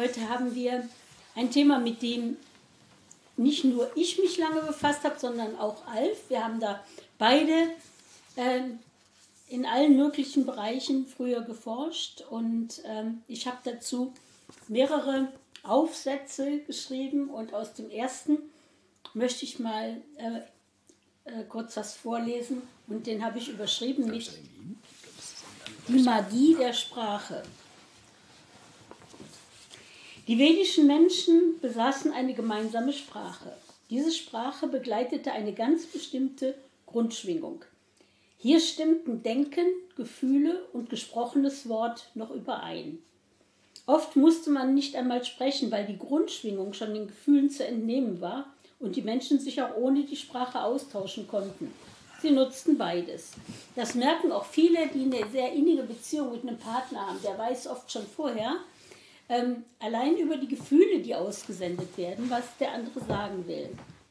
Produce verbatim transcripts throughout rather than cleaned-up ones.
Heute haben wir ein Thema, mit dem nicht nur ich mich lange befasst habe, sondern auch Alf. Wir haben da beide äh, in allen möglichen Bereichen früher geforscht und ähm, ich habe dazu mehrere Aufsätze geschrieben und aus dem ersten möchte ich mal äh, äh, kurz was vorlesen und den habe ich überschrieben mit Die Magie der Sprache. Die vedischen Menschen besaßen eine gemeinsame Sprache. Diese Sprache begleitete eine ganz bestimmte Grundschwingung. Hier stimmten Denken, Gefühle und gesprochenes Wort noch überein. Oft musste man nicht einmal sprechen, weil die Grundschwingung schon den Gefühlen zu entnehmen war und die Menschen sich auch ohne die Sprache austauschen konnten. Sie nutzten beides. Das merken auch viele, die eine sehr innige Beziehung mit einem Partner haben. Der weiß oft schon vorher, ähm, allein über die Gefühle, die ausgesendet werden, was der andere sagen will.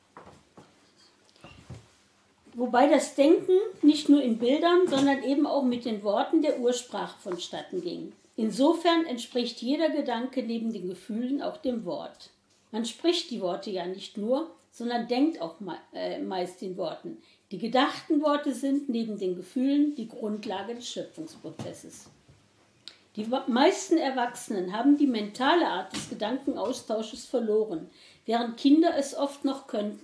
Wobei das Denken nicht nur in Bildern, sondern eben auch mit den Worten der Ursprache vonstatten ging. Insofern entspricht jeder Gedanke neben den Gefühlen auch dem Wort. Man spricht die Worte ja nicht nur, sondern denkt auch me äh, meist in Worten. Die gedachten Worte sind neben den Gefühlen die Grundlage des Schöpfungsprozesses. Die meisten Erwachsenen haben die mentale Art des Gedankenaustausches verloren, während Kinder es oft noch können.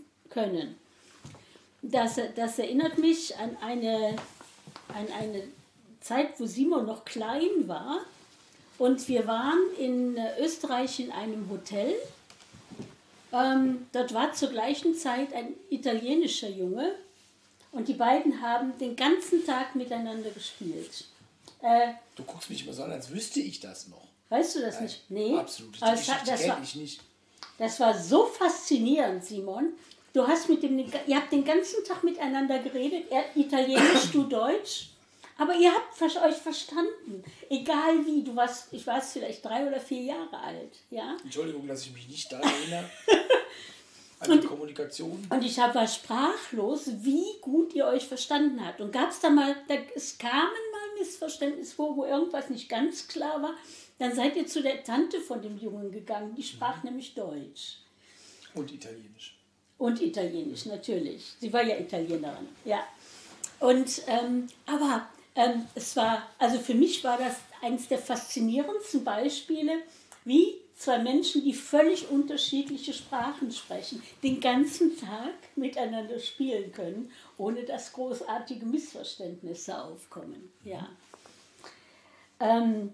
Das, das erinnert mich an eine, an eine Zeit, wo Simon noch klein war und wir waren in Österreich in einem Hotel. Ähm, dort war zur gleichen Zeit ein italienischer Junge und die beiden haben den ganzen Tag miteinander gespielt. Äh, du guckst mich immer so an, als wüsste ich das noch. Weißt du das Nein, nicht? Nee. Absolut. Aber Das, das, das, war, ich nicht. das war so faszinierend, Simon. Du hast mit dem, ihr habt den ganzen Tag miteinander geredet, er Italienisch, du Deutsch, aber ihr habt euch verstanden. Egal wie, du warst, ich war vielleicht drei oder vier Jahre alt. Ja? Entschuldigung, dass ich mich nicht daran erinnere. An und, die Kommunikation. Und ich war sprachlos, wie gut ihr euch verstanden habt. Und gab es da mal, da, es kamen mal Missverständnisse vor, wo irgendwas nicht ganz klar war. Dann seid ihr zu der Tante von dem Jungen gegangen, die sprach mhm. nämlich Deutsch. Und Italienisch. Und Italienisch, natürlich. Sie war ja Italienerin, ja. Und, ähm, aber ähm, es war, also für mich war das eines der faszinierendsten Beispiele, wie zwei Menschen, die völlig unterschiedliche Sprachen sprechen, den ganzen Tag miteinander spielen können, ohne dass großartige Missverständnisse aufkommen. Ja. Ähm,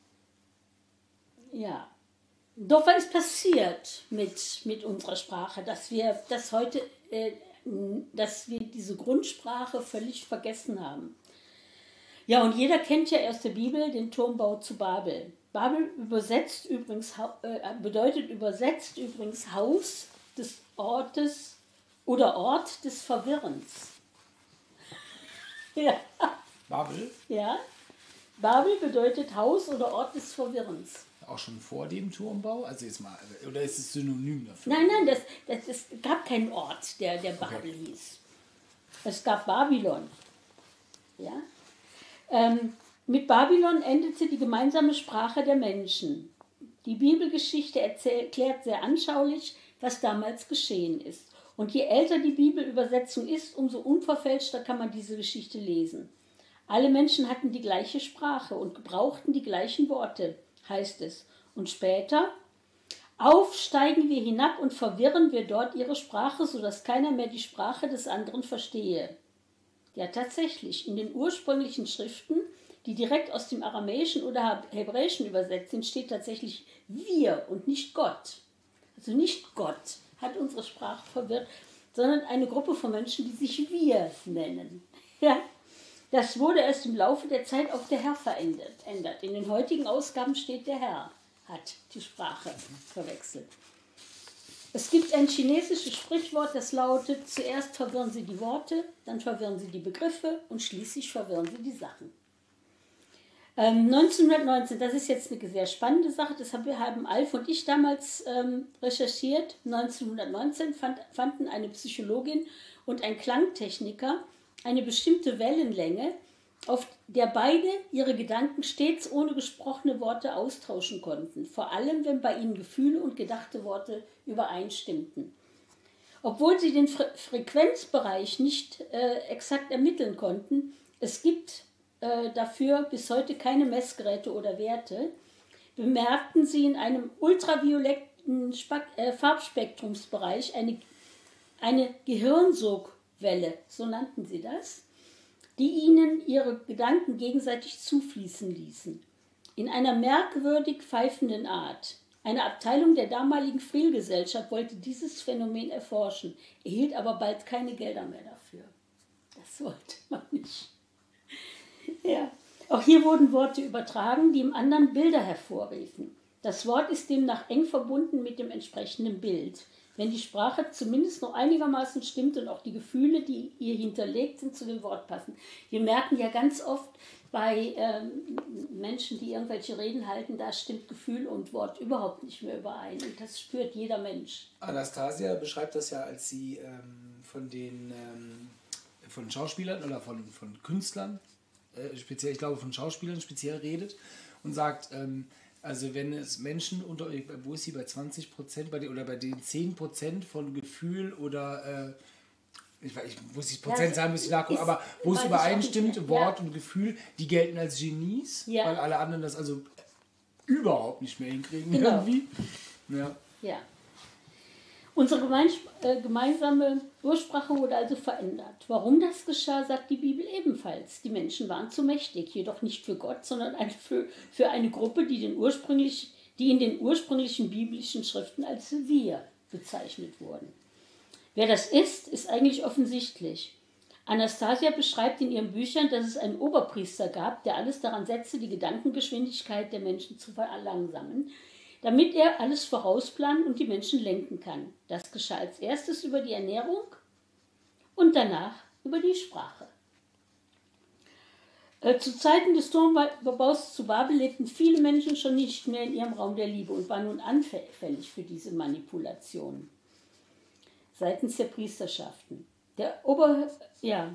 ja. Doch was ist passiert mit, mit unserer Sprache, dass wir das heute, äh, dass wir diese Grundsprache völlig vergessen haben. Ja, und jeder kennt ja aus der Bibel den Turmbau zu Babel. Babel übersetzt übrigens, äh, bedeutet übersetzt übrigens Haus des Ortes oder Ort des Verwirrens. Ja. Babel? Ja. Babel bedeutet Haus oder Ort des Verwirrens. Auch schon vor dem Turmbau? Also jetzt mal, oder ist es synonym dafür? Nein, nein, das, das, es gab keinen Ort, der, der Babel okay. hieß. Es gab Babylon. Ja? Ähm, mit Babylon endete die gemeinsame Sprache der Menschen. Die Bibelgeschichte erklärt sehr anschaulich, was damals geschehen ist. Und je älter die Bibelübersetzung ist, umso unverfälschter kann man diese Geschichte lesen. Alle Menschen hatten die gleiche Sprache und gebrauchten die gleichen Worte, heißt es. Und später, aufsteigen wir hinab und verwirren wir dort ihre Sprache, sodass keiner mehr die Sprache des anderen verstehe. Ja, tatsächlich, in den ursprünglichen Schriften, die direkt aus dem Aramäischen oder Hebräischen übersetzt sind, steht tatsächlich wir und nicht Gott. Also nicht Gott hat unsere Sprache verwirrt, sondern eine Gruppe von Menschen, die sich wir nennen. Ja? Das wurde erst im Laufe der Zeit auf der Herr verändert. In den heutigen Ausgaben steht der Herr, hat die Sprache verwechselt. Es gibt ein chinesisches Sprichwort, das lautet, zuerst verwirren Sie die Worte, dann verwirren Sie die Begriffe und schließlich verwirren Sie die Sachen. Ähm, neunzehnhundertneunzehn, das ist jetzt eine sehr spannende Sache, das haben Alf und ich damals ähm, recherchiert. neunzehnhundertneunzehn fand, fanden eine Psychologin und ein Klangtechniker eine bestimmte Wellenlänge, auf der beide ihre Gedanken stets ohne gesprochene Worte austauschen konnten, vor allem wenn bei ihnen Gefühle und gedachte Worte übereinstimmten. Obwohl sie den Fre- Frequenzbereich nicht äh, exakt ermitteln konnten, es gibt äh, dafür bis heute keine Messgeräte oder Werte, bemerkten sie in einem ultravioletten Spak- äh, Farbspektrumsbereich eine, eine Gehirnsogwelle, so nannten sie das, die ihnen ihre Gedanken gegenseitig zufließen ließen. In einer merkwürdig pfeifenden Art. Eine Abteilung der damaligen Friel-Gesellschaft wollte dieses Phänomen erforschen, erhielt aber bald keine Gelder mehr dafür. Das wollte man nicht. Ja. Auch hier wurden Worte übertragen, die im anderen Bilder hervorriefen. Das Wort ist demnach eng verbunden mit dem entsprechenden Bild. Wenn die Sprache zumindest noch einigermaßen stimmt und auch die Gefühle, die ihr hinterlegt sind, zu dem Wort passen. Wir merken ja ganz oft bei ähm, Menschen, die irgendwelche Reden halten, da stimmt Gefühl und Wort überhaupt nicht mehr überein. Und das spürt jeder Mensch. Anastasia beschreibt das ja, als sie ähm, von den ähm, von Schauspielern oder von, von Künstlern, äh, speziell, ich glaube von Schauspielern speziell redet und sagt, ähm, also wenn es Menschen unter, wo ist sie bei zwanzig Prozent bei den, oder bei den zehn Prozent von Gefühl oder äh, ich, weiß, ich muss die Prozentzahlen müsste ich nachgucken, aber wo es übereinstimmt, Wort ja. und Gefühl, die gelten als Genies, ja. weil alle anderen das also überhaupt nicht mehr hinkriegen genau. irgendwie. Ja. ja. Unsere gemein, äh, gemeinsame Ursprache wurde also verändert. Warum das geschah, sagt die Bibel ebenfalls. Die Menschen waren zu mächtig, jedoch nicht für Gott, sondern ein, für, für eine Gruppe, die, den ursprünglich, die in den ursprünglichen biblischen Schriften als wir bezeichnet wurden. Wer das ist, ist eigentlich offensichtlich. Anastasia beschreibt in ihren Büchern, dass es einen Oberpriester gab, der alles daran setzte, die Gedankengeschwindigkeit der Menschen zu verlangsamen, damit er alles vorausplanen und die Menschen lenken kann. Das geschah als erstes über die Ernährung und danach über die Sprache. Äh, zu Zeiten des Turmbaus zu Babel lebten viele Menschen schon nicht mehr in ihrem Raum der Liebe und waren nun anfällig für diese Manipulationen seitens der Priesterschaften. Der Ober... ja...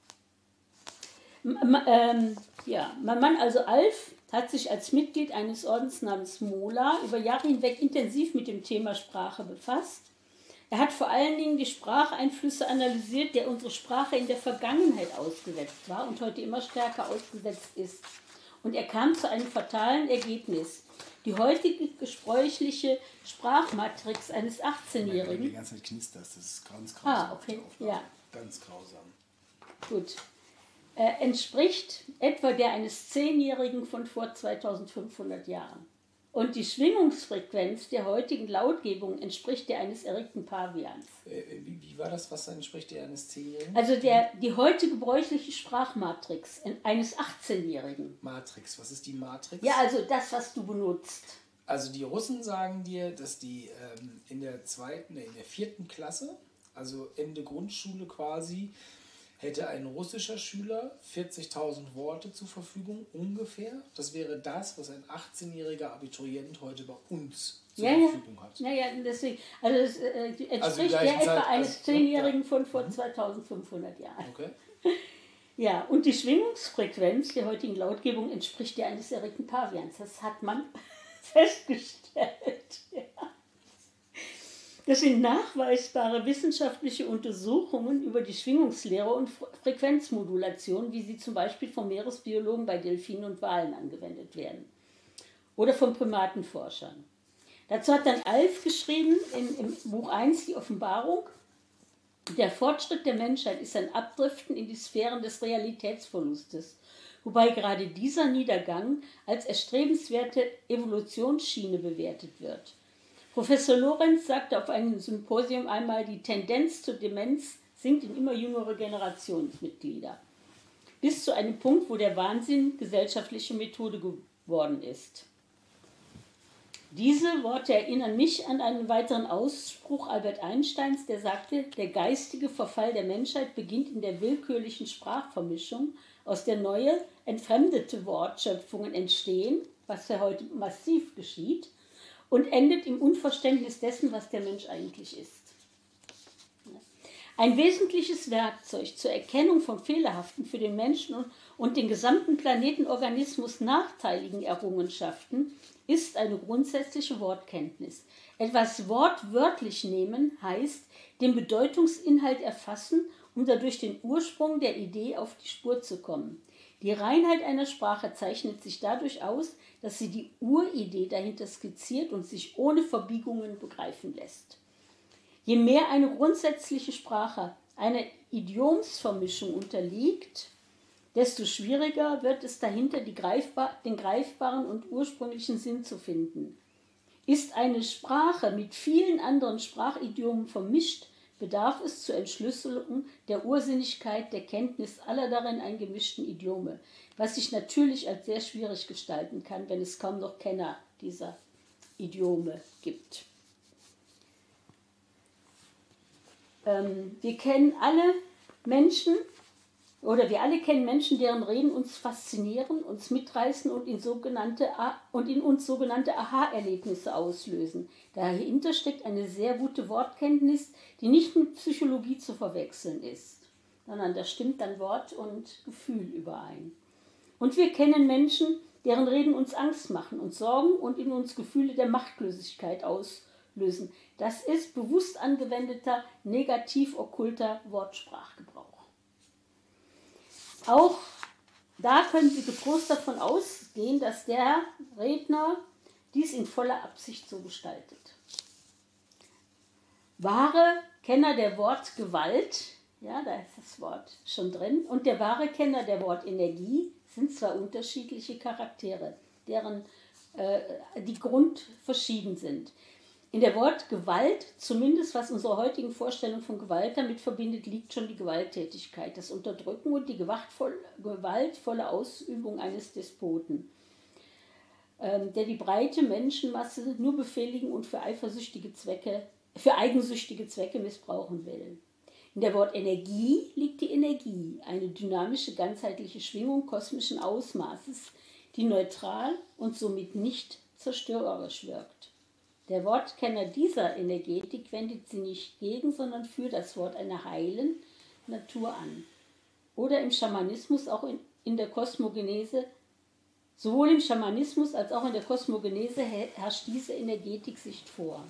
M- ähm, ja, mein Mann, also Alf, hat sich als Mitglied eines Ordens namens Mola über Jahre hinweg intensiv mit dem Thema Sprache befasst. Er hat vor allen Dingen die Spracheinflüsse analysiert, der unsere Sprache in der Vergangenheit ausgesetzt war und heute immer stärker ausgesetzt ist. Und er kam zu einem fatalen Ergebnis. Die heutige gebräuchliche Sprachmatrix eines achtzehnjährigen... Die ganze Zeit knistert, das ist ganz grausam. Ah, okay, ja. Ganz grausam. Gut. Äh, entspricht etwa der eines Zehnjährigen von vor zweitausendfünfhundert Jahren. Und die Schwingungsfrequenz der heutigen Lautgebung entspricht der eines erregten Pavians. Äh, wie, wie war das, was entspricht der eines Zehnjährigen? Also der, die heute gebräuchliche Sprachmatrix eines achtzehnjährigen. Matrix, was ist die Matrix? Ja, also das, was du benutzt. Also die Russen sagen dir, dass die ähm, in der zweiten, in der vierten Klasse, also Ende Grundschule quasi, hätte ein russischer Schüler vierzigtausend Worte zur Verfügung, ungefähr. Das wäre das, was ein achtzehnjähriger Abiturient heute bei uns zur ja, Verfügung ja. hat. Ja, ja, deswegen. Also es äh, entspricht also der etwa Zeit, eines also, Zehnjährigen ja. von vor zweitausendfünfhundert Jahren. Okay. Ja, und die Schwingungsfrequenz der heutigen Lautgebung entspricht der eines erregten Pavians. Das hat man festgestellt. Ja. Das sind nachweisbare wissenschaftliche Untersuchungen über die Schwingungslehre und Frequenzmodulation, wie sie zum Beispiel von Meeresbiologen bei Delfinen und Walen angewendet werden. Oder von Primatenforschern. Dazu hat dann Alf geschrieben in, im Buch eins, die Offenbarung: Der Fortschritt der Menschheit ist ein Abdriften in die Sphären des Realitätsverlustes, wobei gerade dieser Niedergang als erstrebenswerte Evolutionsschiene bewertet wird. Professor Lorenz sagte auf einem Symposium einmal, die Tendenz zur Demenz sinkt in immer jüngere Generationsmitglieder. Bis zu einem Punkt, wo der Wahnsinn gesellschaftliche Methode geworden ist. Diese Worte erinnern mich an einen weiteren Ausspruch Albert Einsteins, der sagte, der geistige Verfall der Menschheit beginnt in der willkürlichen Sprachvermischung, aus der neue, entfremdete Wortschöpfungen entstehen, was ja heute massiv geschieht, und endet im Unverständnis dessen, was der Mensch eigentlich ist. Ein wesentliches Werkzeug zur Erkennung von fehlerhaften, für den Menschen und, und den gesamten Planetenorganismus nachteiligen Errungenschaften ist eine grundsätzliche Wortkenntnis. Etwas wortwörtlich nehmen heißt, den Bedeutungsinhalt erfassen, um dadurch den Ursprung der Idee auf die Spur zu kommen. Die Reinheit einer Sprache zeichnet sich dadurch aus, dass sie die Uridee dahinter skizziert und sich ohne Verbiegungen begreifen lässt. Je mehr eine grundsätzliche Sprache einer Idiomsvermischung unterliegt, desto schwieriger wird es dahinter, die greifbar, den greifbaren und ursprünglichen Sinn zu finden. Ist eine Sprache mit vielen anderen Sprachidiomen vermischt, bedarf es zur Entschlüsselung der Ursinnigkeit der Kenntnis aller darin eingemischten Idiome, was sich natürlich als sehr schwierig gestalten kann, wenn es kaum noch Kenner dieser Idiome gibt. Ähm, wir kennen alle Menschen, oder wir alle kennen Menschen, deren Reden uns faszinieren, uns mitreißen und in, sogenannte, und in uns sogenannte Aha-Erlebnisse auslösen. Dahinter steckt eine sehr gute Wortkenntnis, die nicht mit Psychologie zu verwechseln ist, sondern da stimmt dann Wort und Gefühl überein. Und wir kennen Menschen, deren Reden uns Angst machen und Sorgen und in uns Gefühle der Machtlosigkeit auslösen. Das ist bewusst angewendeter, negativ okkulter Wortsprachgebrauch. Auch da können Sie getrost davon ausgehen, dass der Redner dies in voller Absicht so gestaltet. Wahre Kenner der Wortgewalt, ja, da ist das Wort schon drin, und der wahre Kenner der Wortenergie sind zwei unterschiedliche Charaktere, deren äh, die grundverschieden sind. In der Wortgewalt, zumindest was unsere heutigen Vorstellungen von Gewalt damit verbindet, liegt schon die Gewalttätigkeit, das Unterdrücken und die gewaltvolle Ausübung eines Despoten, ähm, der die breite Menschenmasse nur befehligen und für eifersüchtige Zwecke, für eigensüchtige Zwecke missbrauchen will. In der Wortenergie liegt die Energie, eine dynamische, ganzheitliche Schwingung kosmischen Ausmaßes, die neutral und somit nicht zerstörerisch wirkt. Der Wortkenner dieser Energetik wendet sie nicht gegen, sondern für das Wort einer heilen Natur an. Oder im Schamanismus, auch in, in der Kosmogenese, sowohl im Schamanismus als auch in der Kosmogenese herrscht diese Energetik-Sicht vor.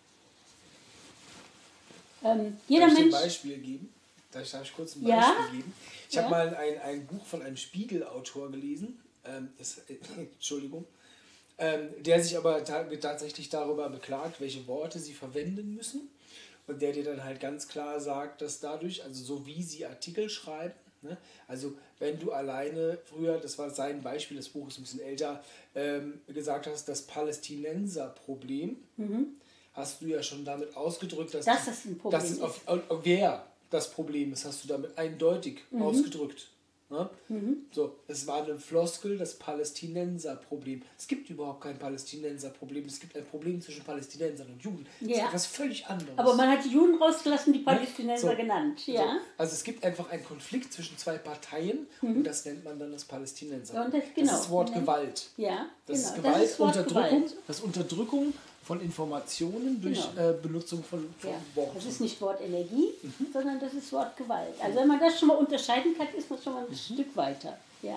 Ähm, jeder Darf ich Mensch, ein Beispiel geben? Darf ich, darf ich kurz ein Beispiel ja? geben? Ich Ja? habe mal ein, ein Buch von einem Spiegelautor gelesen, ähm, das, äh, Entschuldigung, ähm, der sich aber ta- tatsächlich darüber beklagt, welche Worte sie verwenden müssen, und der dir dann halt ganz klar sagt, dass dadurch, also so wie sie Artikel schreiben, ne, also wenn du alleine früher, das war sein Beispiel, das Buch ist ein bisschen älter, ähm, gesagt hast, das Palästinenser-Problem, mhm. hast du ja schon damit ausgedrückt, dass das ist ein Problem. Das ist auf, auf, auf wer das Problem ist, hast du damit eindeutig mhm. ausgedrückt. Ne? Mhm. So, es war eine Floskel, das Palästinenser-Problem. Es gibt überhaupt kein Palästinenser-Problem. Es gibt ein Problem zwischen Palästinensern und Juden. Das ja. ist etwas völlig anderes. Aber man hat die Juden rausgelassen, die Palästinenser so. genannt. Ja. So. Also es gibt einfach einen Konflikt zwischen zwei Parteien mhm. und das nennt man dann das Palästinenser. Ja, und das, genau. das ist Wort Gewalt. Ja, das genau. ist Gewalt, das ist Wort Unterdrückung, Gewalt. Das Unterdrückung von Informationen durch genau. äh, Benutzung von, von ja. Worten. Das ist nicht Wort Energie, mhm. sondern das ist Wort Gewalt. Also wenn man das schon mal unterscheiden kann, ist man schon mal ein mhm. Stück weiter. Ja.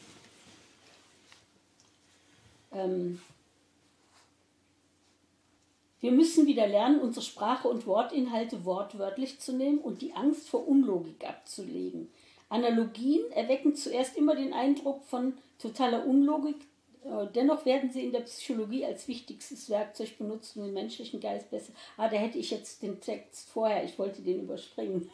Ähm. Wir müssen wieder lernen, unsere Sprache und Wortinhalte wortwörtlich zu nehmen und die Angst vor Unlogik abzulegen. Analogien erwecken zuerst immer den Eindruck von totaler Unlogik. Dennoch werden sie in der Psychologie als wichtigstes Werkzeug benutzt, um den menschlichen Geist besser... Ah, da hätte ich jetzt den Text vorher, ich wollte den überspringen.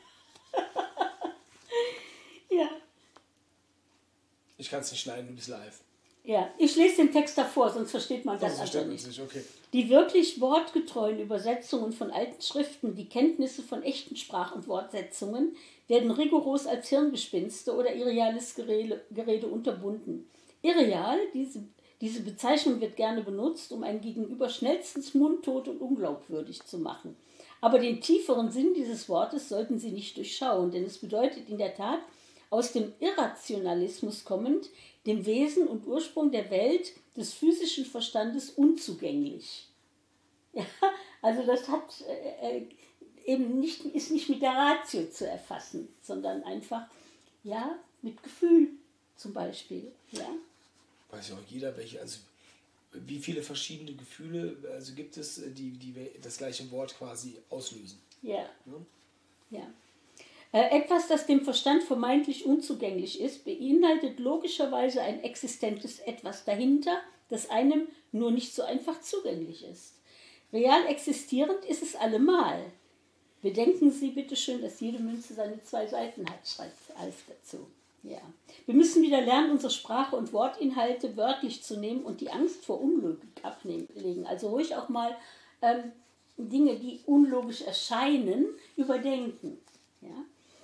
Ja. Ich kann es nicht schneiden, du bist live. Ja, ich lese den Text davor, sonst versteht man das also nicht. nicht. Okay. Die wirklich wortgetreuen Übersetzungen von alten Schriften, die Kenntnisse von echten Sprach- und Wortsetzungen, werden rigoros als Hirngespinste oder irreales Gerede, Gerede unterbunden. Irreal, diese, diese Bezeichnung wird gerne benutzt, um ein Gegenüber schnellstens mundtot und unglaubwürdig zu machen. Aber den tieferen Sinn dieses Wortes sollten Sie nicht durchschauen, denn es bedeutet in der Tat, aus dem Irrationalismus kommend, dem Wesen und Ursprung der Welt des physischen Verstandes unzugänglich. Ja, also das hat, äh, eben nicht, ist nicht mit der Ratio zu erfassen, sondern einfach, ja, mit Gefühl zum Beispiel. Ja. Weiß ja auch jeder, welche, also wie viele verschiedene Gefühle also gibt es, die, die das gleiche Wort quasi auslösen. Ja. Ja. ja. Äh, etwas, das dem Verstand vermeintlich unzugänglich ist, beinhaltet logischerweise ein existentes Etwas dahinter, das einem nur nicht so einfach zugänglich ist. Real existierend ist es allemal. Bedenken Sie bitte schön, dass jede Münze seine zwei Seiten hat, schreibt Alf dazu. Ja. Wir müssen wieder lernen, unsere Sprache und Wortinhalte wörtlich zu nehmen und die Angst vor Unlogik ablegen. Also ruhig auch mal ähm, Dinge, die unlogisch erscheinen, überdenken. Ja.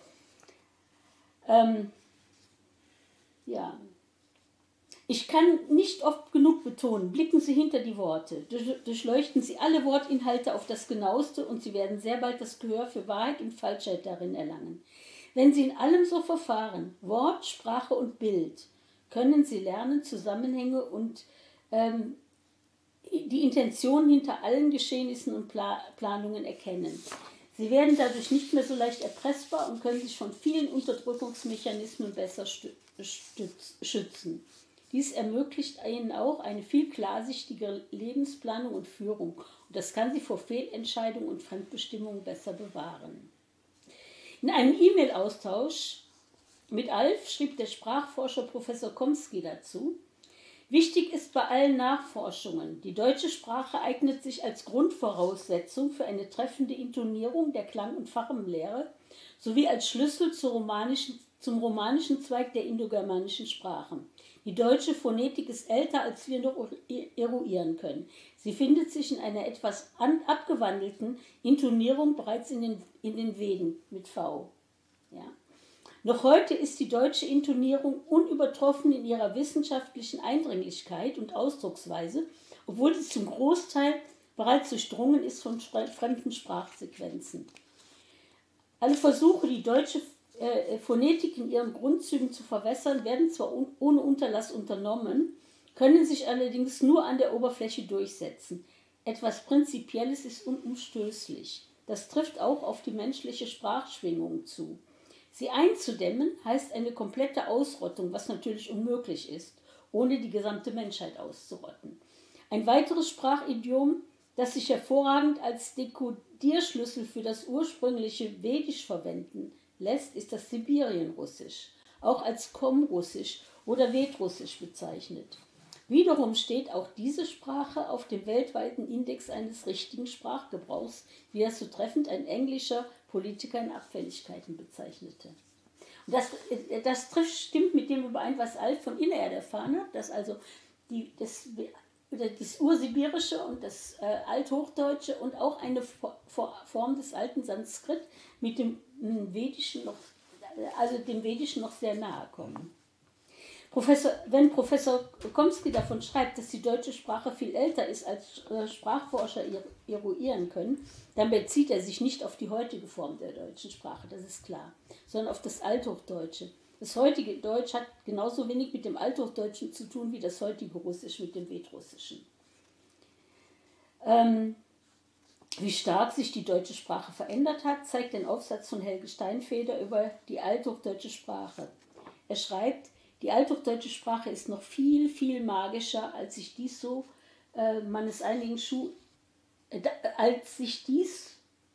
Ähm, ja. Ich kann nicht oft genug betonen, blicken Sie hinter die Worte, durchleuchten Sie alle Wortinhalte auf das Genaueste und Sie werden sehr bald das Gehör für Wahrheit und Falschheit darin erlangen. Wenn Sie in allem so verfahren, Wort, Sprache und Bild, können Sie lernen, Zusammenhänge und ähm, die Intentionen hinter allen Geschehnissen und Pla- Planungen erkennen. Sie werden dadurch nicht mehr so leicht erpressbar und können sich von vielen Unterdrückungsmechanismen besser stü- stütz- schützen. Dies ermöglicht Ihnen auch eine viel klarsichtigere Lebensplanung und Führung. Und das kann Sie vor Fehlentscheidungen und Fremdbestimmungen besser bewahren. In einem E-Mail-Austausch mit Alf schrieb der Sprachforscher Professor Komsky dazu: Wichtig ist bei allen Nachforschungen, die deutsche Sprache eignet sich als Grundvoraussetzung für eine treffende Intonierung der Klang- und Fachenlehre sowie als Schlüssel zur romanischen, zum romanischen Zweig der indogermanischen Sprachen. Die deutsche Phonetik ist älter, als wir noch eruieren können. Sie findet sich in einer etwas an, abgewandelten Intonierung bereits in den, in den Veden mit V. Ja. Noch heute ist die deutsche Intonierung unübertroffen in ihrer wissenschaftlichen Eindringlichkeit und Ausdrucksweise, obwohl sie zum Großteil bereits durchdrungen ist von fremden Sprachsequenzen. Alle Versuche, die deutsche äh, Phonetik in ihren Grundzügen zu verwässern, werden zwar un- ohne Unterlass unternommen, können sich allerdings nur an der Oberfläche durchsetzen. Etwas Prinzipielles ist unumstößlich. Das trifft auch auf die menschliche Sprachschwingung zu. Sie einzudämmen heißt eine komplette Ausrottung, was natürlich unmöglich ist, ohne die gesamte Menschheit auszurotten. Ein weiteres Sprachidiom, das sich hervorragend als Dekodierschlüssel für das ursprüngliche Vedisch verwenden lässt, ist das Sibirienrussisch, auch als Komrussisch oder Vedrussisch bezeichnet. Wiederum steht auch diese Sprache auf dem weltweiten Index eines richtigen Sprachgebrauchs, wie es so treffend ein englischer Politiker in Abfälligkeiten bezeichnete. Und das, das trifft, stimmt mit dem überein, was Alf von Innererd erfahren hat, dass also die, das, das Ursibirische und das äh, Althochdeutsche und auch eine Form des alten Sanskrit mit dem Vedischen noch, also dem Vedischen noch sehr nahe kommen. Professor, wenn Professor Komsky davon schreibt, dass die deutsche Sprache viel älter ist, als Sprachforscher eruieren können, dann bezieht er sich nicht auf die heutige Form der deutschen Sprache, das ist klar, sondern auf das Althochdeutsche. Das heutige Deutsch hat genauso wenig mit dem Althochdeutschen zu tun wie das heutige Russisch mit dem Vedrussischen. Ähm, wie stark sich die deutsche Sprache verändert hat, zeigt ein Aufsatz von Helge Steinfeder über die althochdeutsche Sprache. Er schreibt: Die althochdeutsche Sprache ist noch viel, viel magischer, als sich dies so, äh, man es einigen Schu äh, als sich dies,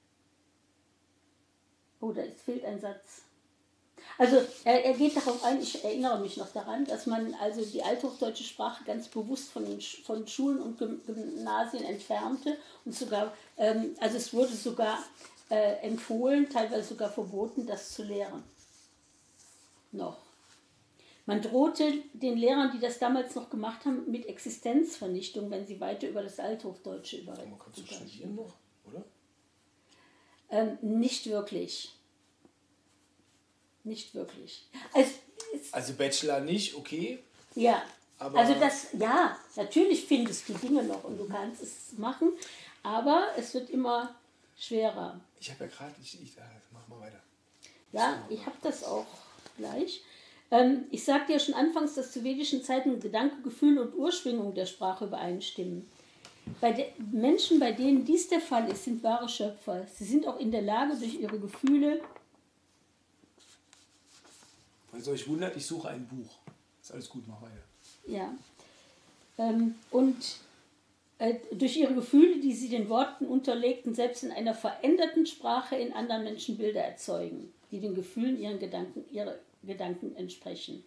oh, da ist, fehlt ein Satz. Also er, er geht darauf ein, ich erinnere mich noch daran, dass man also die althochdeutsche Sprache ganz bewusst von, den, von Schulen und Gymnasien entfernte und sogar, ähm, also es wurde sogar äh, empfohlen, teilweise sogar verboten, das zu lehren. Noch. Man drohte den Lehrern, die das damals noch gemacht haben, mit Existenzvernichtung, wenn sie weiter über das Althochdeutsche überreden. Man konnte studieren noch, oder? Ähm, nicht wirklich. Nicht wirklich. Es, es, also Bachelor nicht, okay. Ja, aber also das, ja, natürlich findest du Dinge noch und du kannst es machen, aber es wird immer schwerer. Ich habe ja gerade, ich, ich, mach mal weiter. Ja, ich habe das auch gleich. Ähm, ich sagte ja schon anfangs, dass zu vedischen Zeiten Gedanke, Gefühl und Urschwingung der Sprache übereinstimmen. Bei de Menschen, bei denen dies der Fall ist, sind wahre Schöpfer. Sie sind auch in der Lage, durch ihre Gefühle... Falls ihr euch wundert, ich suche ein Buch. Ist alles gut, mach weiter. Ja. Ähm, und äh, durch ihre Gefühle, die sie den Worten unterlegten, selbst in einer veränderten Sprache in anderen Menschen Bilder erzeugen, die den Gefühlen ihren Gedanken, ihre Gedanken entsprechen.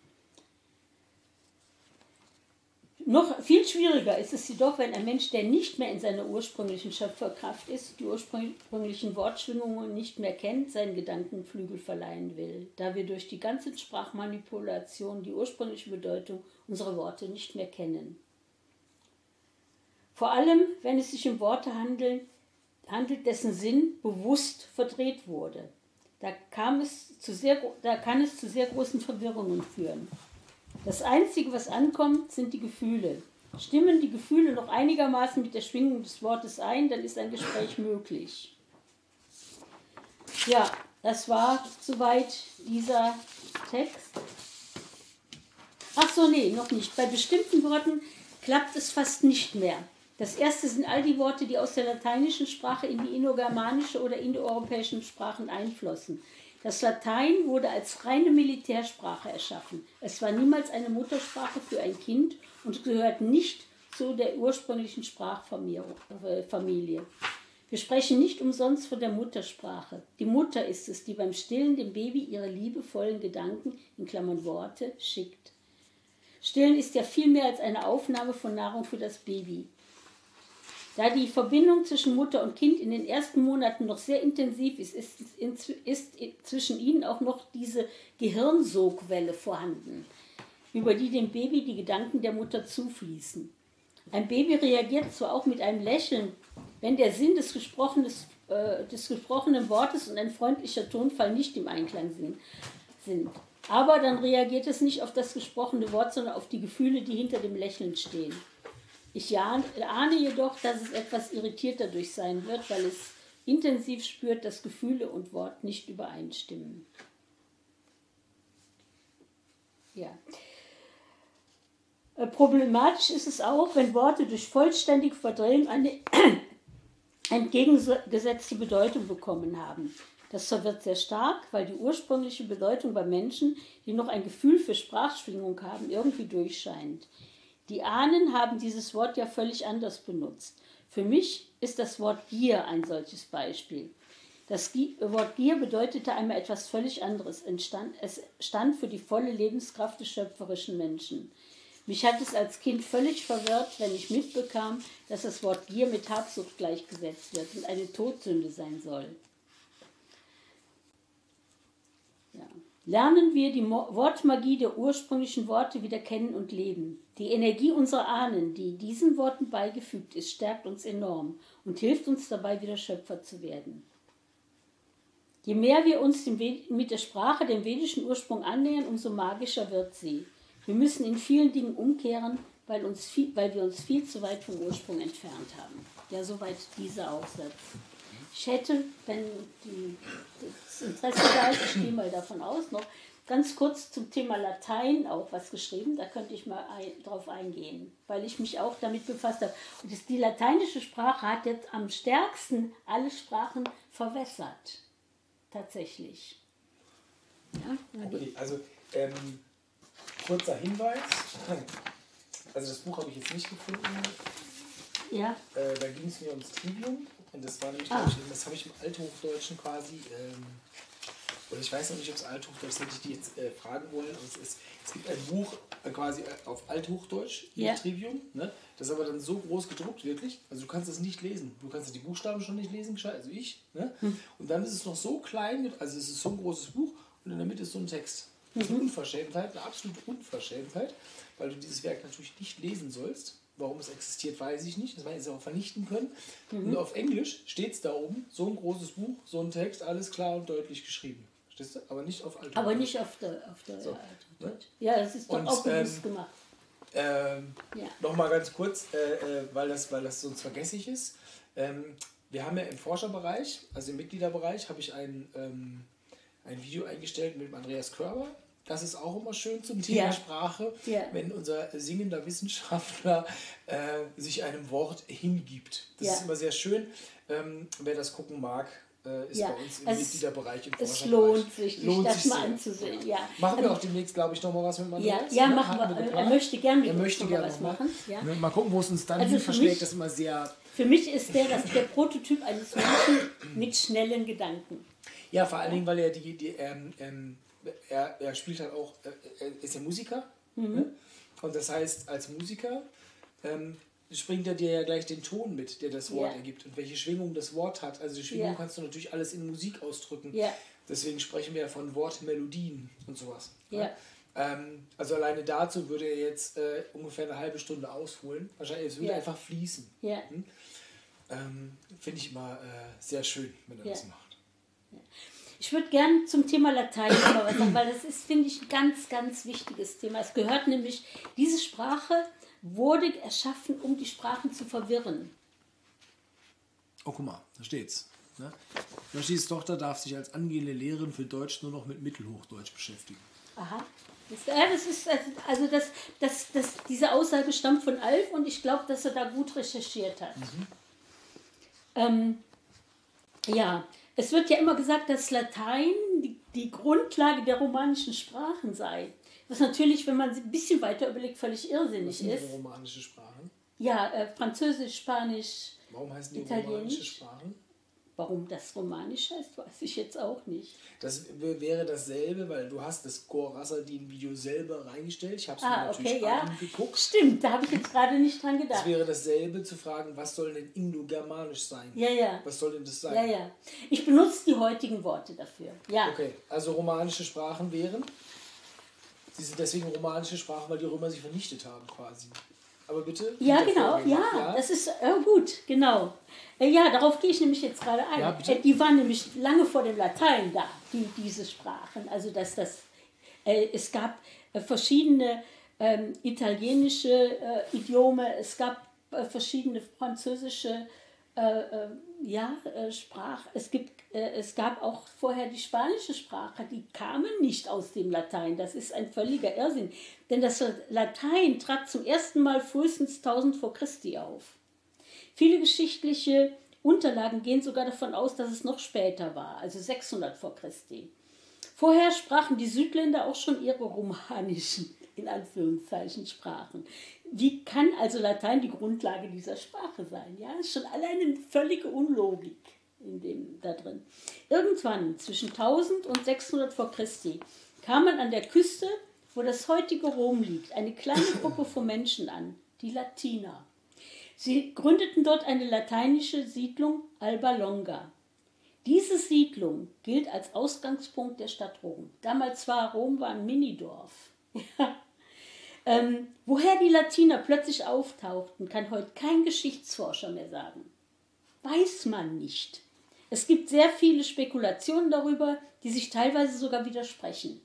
Noch viel schwieriger ist es jedoch, wenn ein Mensch, der nicht mehr in seiner ursprünglichen Schöpferkraft ist, die ursprünglichen Wortschwingungen nicht mehr kennt, seinen Gedanken Flügel verleihen will, da wir durch die ganze Sprachmanipulation die ursprüngliche Bedeutung unserer Worte nicht mehr kennen. Vor allem, wenn es sich um Worte handelt, handelt dessen Sinn bewusst verdreht wurde. Da, kam es zu sehr, da kann es zu sehr großen Verwirrungen führen. Das Einzige, was ankommt, sind die Gefühle. Stimmen die Gefühle noch einigermaßen mit der Schwingung des Wortes ein, dann ist ein Gespräch möglich. Ja, das war soweit dieser Text. Ach so, nee, noch nicht. Bei bestimmten Worten klappt es fast nicht mehr. Das erste sind all die Worte, die aus der lateinischen Sprache in die indogermanische oder indoeuropäischen Sprachen einflossen. Das Latein wurde als reine Militärsprache erschaffen. Es war niemals eine Muttersprache für ein Kind und gehört nicht zu der ursprünglichen Sprachfamilie. Wir sprechen nicht umsonst von der Muttersprache. Die Mutter ist es, die beim Stillen dem Baby ihre liebevollen Gedanken, in Klammern Worte, schickt. Stillen ist ja viel mehr als eine Aufnahme von Nahrung für das Baby. Da die Verbindung zwischen Mutter und Kind in den ersten Monaten noch sehr intensiv ist, ist, ist zwischen ihnen auch noch diese Gehirnsogwelle vorhanden, über die dem Baby die Gedanken der Mutter zufließen. Ein Baby reagiert zwar auch mit einem Lächeln, wenn der Sinn des, Gesprochenes, äh, des gesprochenen Wortes und ein freundlicher Tonfall nicht im Einklang sind. Aber dann reagiert es nicht auf das gesprochene Wort, sondern auf die Gefühle, die hinter dem Lächeln stehen. Ich ahne jedoch, dass es etwas irritiert dadurch sein wird, weil es intensiv spürt, dass Gefühle und Wort nicht übereinstimmen. Ja. Problematisch ist es auch, wenn Worte durch vollständige Verdrehung eine entgegengesetzte Bedeutung bekommen haben. Das verwirrt sehr stark, weil die ursprüngliche Bedeutung bei Menschen, die noch ein Gefühl für Sprachschwingung haben, irgendwie durchscheint. Die Ahnen haben dieses Wort ja völlig anders benutzt. Für mich ist das Wort Gier ein solches Beispiel. Das Wort Gier bedeutete einmal etwas völlig anderes. Es stand für die volle Lebenskraft des schöpferischen Menschen. Mich hat es als Kind völlig verwirrt, wenn ich mitbekam, dass das Wort Gier mit Habsucht gleichgesetzt wird und eine Todsünde sein soll. Ja. Lernen wir die Wortmagie der ursprünglichen Worte wieder kennen und leben. Die Energie unserer Ahnen, die diesen Worten beigefügt ist, stärkt uns enorm und hilft uns dabei, wieder Schöpfer zu werden. Je mehr wir uns dem mit der Sprache dem vedischen Ursprung annähern, umso magischer wird sie. Wir müssen in vielen Dingen umkehren, weil, uns viel, weil wir uns viel zu weit vom Ursprung entfernt haben. Ja, soweit dieser Aufsatz. Ich hätte, wenn die, das Interesse da ist, ich gehe mal davon aus, noch ganz kurz zum Thema Latein auch was geschrieben. Da könnte ich mal ein, drauf eingehen, weil ich mich auch damit befasst habe. Und das, die lateinische Sprache hat jetzt am stärksten alle Sprachen verwässert. Tatsächlich. Ja, okay, also ähm, kurzer Hinweis. Also das Buch habe ich jetzt nicht gefunden. Ja. Äh, da ging es mir ums Trivium. Und das war nämlich, ah. das habe ich im Althochdeutschen quasi, ähm, oder ich weiß noch nicht, ob es Althochdeutsch ist, hätte ich die jetzt äh, fragen wollen. Aber es, ist, es gibt ein Buch äh, quasi auf Althochdeutsch, ja. Trivium, ne? Das ist aber dann so groß gedruckt, wirklich. Also du kannst es nicht lesen. Du kannst die Buchstaben schon nicht lesen, also ich. Ne? Hm. Und dann ist es noch so klein, also es ist so ein großes Buch und in der Mitte ist so ein Text. Das ist eine Unverschämtheit, eine absolute Unverschämtheit, weil du dieses Werk natürlich nicht lesen sollst. Warum es existiert, weiß ich nicht. Das hätte ich auch vernichten können. Mhm. Und auf Englisch steht es da oben, so ein großes Buch, so ein Text, alles klar und deutlich geschrieben. Verstehst du? Aber nicht auf Althochdeutsch. Aber nicht auf der, auf der so, Althochdeutsch. Ja, das ist doch und, auch bewusst ähm, gemacht. Ähm, ja. Nochmal ganz kurz, äh, weil, das, weil das sonst vergesslich ist. Ähm, wir haben ja im Forscherbereich, also im Mitgliederbereich, habe ich ein, ähm, ein Video eingestellt mit dem Andreas Körber. das ist auch immer schön zum Thema Ja. Sprache, Ja. wenn unser singender Wissenschaftler äh, sich einem Wort hingibt. Das Ja. ist immer sehr schön. Ähm, wer das gucken mag, äh, ist Ja. bei uns im Also Mitgliederbereich im Es Forscherbereich. lohnt sich, sich Lohnt das sich mal sehr. anzusehen. Ja. Machen wir Also, auch demnächst, glaube ich, nochmal was mit ja, Matthias. ja, ne? machen Hatten wir. geplant. Er möchte gerne mit Er uns möchte noch mal gerne was noch mal. machen. Ja. Ne, mal gucken, wo es uns dann Also hin für verschlägt. mich- Das ist immer sehr... Für mich ist der das der Prototyp eines Menschen mit schnellen Gedanken. Ja, vor allen Dingen, weil er die, die ähm, ähm, er, er spielt halt auch, äh, er ist ja Musiker. Mhm. Ne? Und das heißt, als Musiker ähm, springt er dir ja gleich den Ton mit, der das Wort Ja. ergibt und welche Schwingung das Wort hat. Also die Schwingung Ja. kannst du natürlich alles in Musik ausdrücken. Ja. Deswegen sprechen wir ja von Wortmelodien und sowas. Ja. Ne? Ähm, also alleine dazu würde er jetzt äh, ungefähr eine halbe Stunde ausholen. Wahrscheinlich, es würde Ja. einfach fließen. Ja. Ähm, Finde ich immer äh, sehr schön, wenn er Ja. das macht. Ich würde gerne zum Thema Latein noch mal was sagen, weil das ist, finde ich, ein ganz, ganz wichtiges Thema. Es gehört nämlich, diese Sprache wurde erschaffen, um die Sprachen zu verwirren. Oh, guck mal, da steht's. Ne? Yoshis Tochter darf sich als angehende Lehrerin für Deutsch nur noch mit Mittelhochdeutsch beschäftigen. Aha. Das, ja, das ist, also das, das, das, diese Aussage stammt von Alf und ich glaube, dass er da gut recherchiert hat. Mhm. Ähm, ja, es wird ja immer gesagt, dass Latein die, die Grundlage der romanischen Sprachen sei. Was natürlich, wenn man ein bisschen weiter überlegt, völlig irrsinnig Was sind ist. denn romanische Sprachen? Ja, äh, Französisch, Spanisch, Warum heißen die Italienisch. romanische Sprachen? Warum das Romanisch heißt, weiß ich jetzt auch nicht. Das w- wäre dasselbe, weil du hast das Chor Rassadin-Video selber reingestellt. Ich habe es mir Ah, natürlich okay, ja. angeguckt. Stimmt, da habe ich jetzt gerade nicht dran Es gedacht. wäre dasselbe zu fragen, was soll denn indogermanisch sein? Ja, ja. Was soll denn das sein? Ja, ja. Ich benutze die heutigen Worte dafür. Ja. Okay, also romanische Sprachen wären? Sie sind deswegen romanische Sprachen, weil die Römer sie vernichtet haben quasi. Aber bitte? Ja, mit der genau, Vorgänger. ja, das ist äh, gut, genau. Äh, ja, darauf gehe ich nämlich jetzt gerade ein. Ja, bitte. Äh, die waren nämlich lange vor dem Latein da, die, diese Sprachen. Also, dass das, äh, es gab äh, verschiedene ähm, italienische äh, Idiome, es gab äh, verschiedene französische äh, äh, ja, äh, Sprach. Es, gibt, äh, es gab auch vorher die spanische Sprache, die kamen nicht aus dem Latein. Das ist ein völliger Irrsinn. Denn das Latein trat zum ersten Mal frühestens tausend vor Christi auf. Viele geschichtliche Unterlagen gehen sogar davon aus, dass es noch später war, also sechshundert vor Christi. Vorher sprachen die Südländer auch schon ihre romanischen, in Anführungszeichen, Sprachen. Wie kann also Latein die Grundlage dieser Sprache sein? Ja, ist schon allein eine völlige Unlogik in dem, da drin. Irgendwann zwischen tausend und sechshundert vor Christi kam man an der Küste, wo das heutige Rom liegt, eine kleine Gruppe von Menschen an, die Latiner. Sie gründeten dort eine lateinische Siedlung Alba Longa. Diese Siedlung gilt als Ausgangspunkt der Stadt Rom. Damals war Rom war ein Minidorf. Ja. Ähm, woher die Latiner plötzlich auftauchten, kann heute kein Geschichtsforscher mehr sagen. Weiß man nicht. Es gibt sehr viele Spekulationen darüber, die sich teilweise sogar widersprechen.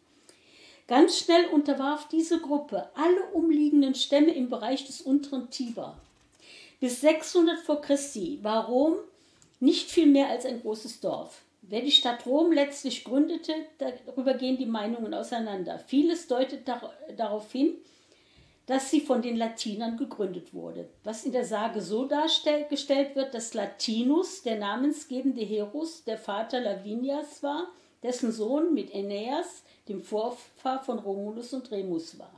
Ganz schnell unterwarf diese Gruppe alle umliegenden Stämme im Bereich des unteren Tiber. Bis sechshundert vor Christi war Rom nicht viel mehr als ein großes Dorf. Wer die Stadt Rom letztlich gründete, darüber gehen die Meinungen auseinander. Vieles deutet dar- darauf hin, dass sie von den Latinern gegründet wurde. Was in der Sage so dargestellt wird, dass Latinus, der namensgebende Heros, der Vater Lavinias war, dessen Sohn mit Aeneas, dem Vorfahr von Romulus und Remus war.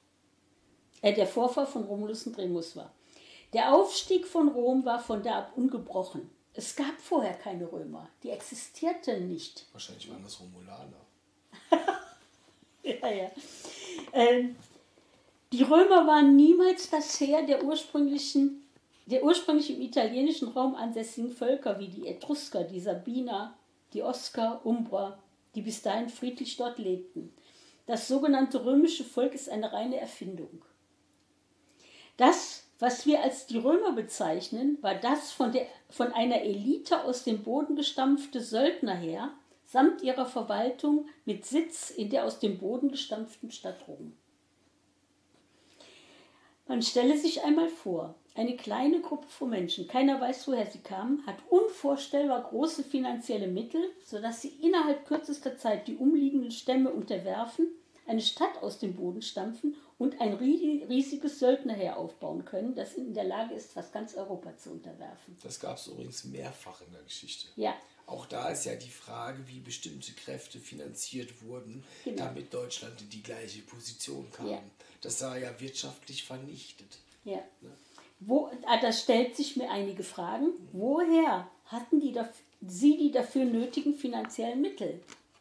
Äh, der Vorfahr von Romulus und Remus war. Der Aufstieg von Rom war von da ab ungebrochen. Es gab vorher keine Römer, die existierten nicht. Wahrscheinlich waren das Romulaner. Ja, ja. Ähm, die Römer waren niemals das Heer der ursprünglichen, der ursprünglich im italienischen Raum ansässigen Völker wie die Etrusker, die Sabiner, die Osker, Umbrer, die bis dahin friedlich dort lebten. Das sogenannte römische Volk ist eine reine Erfindung. Das, was wir als die Römer bezeichnen, war das von, der, von einer Elite aus dem Boden gestampfte Söldnerheer samt ihrer Verwaltung mit Sitz in der aus dem Boden gestampften Stadt Rom. Man stelle sich einmal vor, eine kleine Gruppe von Menschen, keiner weiß, woher sie kamen, hat unvorstellbar große finanzielle Mittel, sodass sie innerhalb kürzester Zeit die umliegenden Stämme unterwerfen, eine Stadt aus dem Boden stampfen und ein riesiges Söldnerheer aufbauen können, das in der Lage ist, fast ganz Europa zu unterwerfen. Das gab es übrigens mehrfach in der Geschichte. Ja. Auch da ist ja die Frage, wie bestimmte Kräfte finanziert wurden, genau. damit Deutschland in die gleiche Position kam. Ja. Das war ja wirtschaftlich vernichtet. Ja. Ne? Wo, das stellt sich mir einige Fragen. Woher hatten die dafür, sie die dafür nötigen finanziellen Mittel?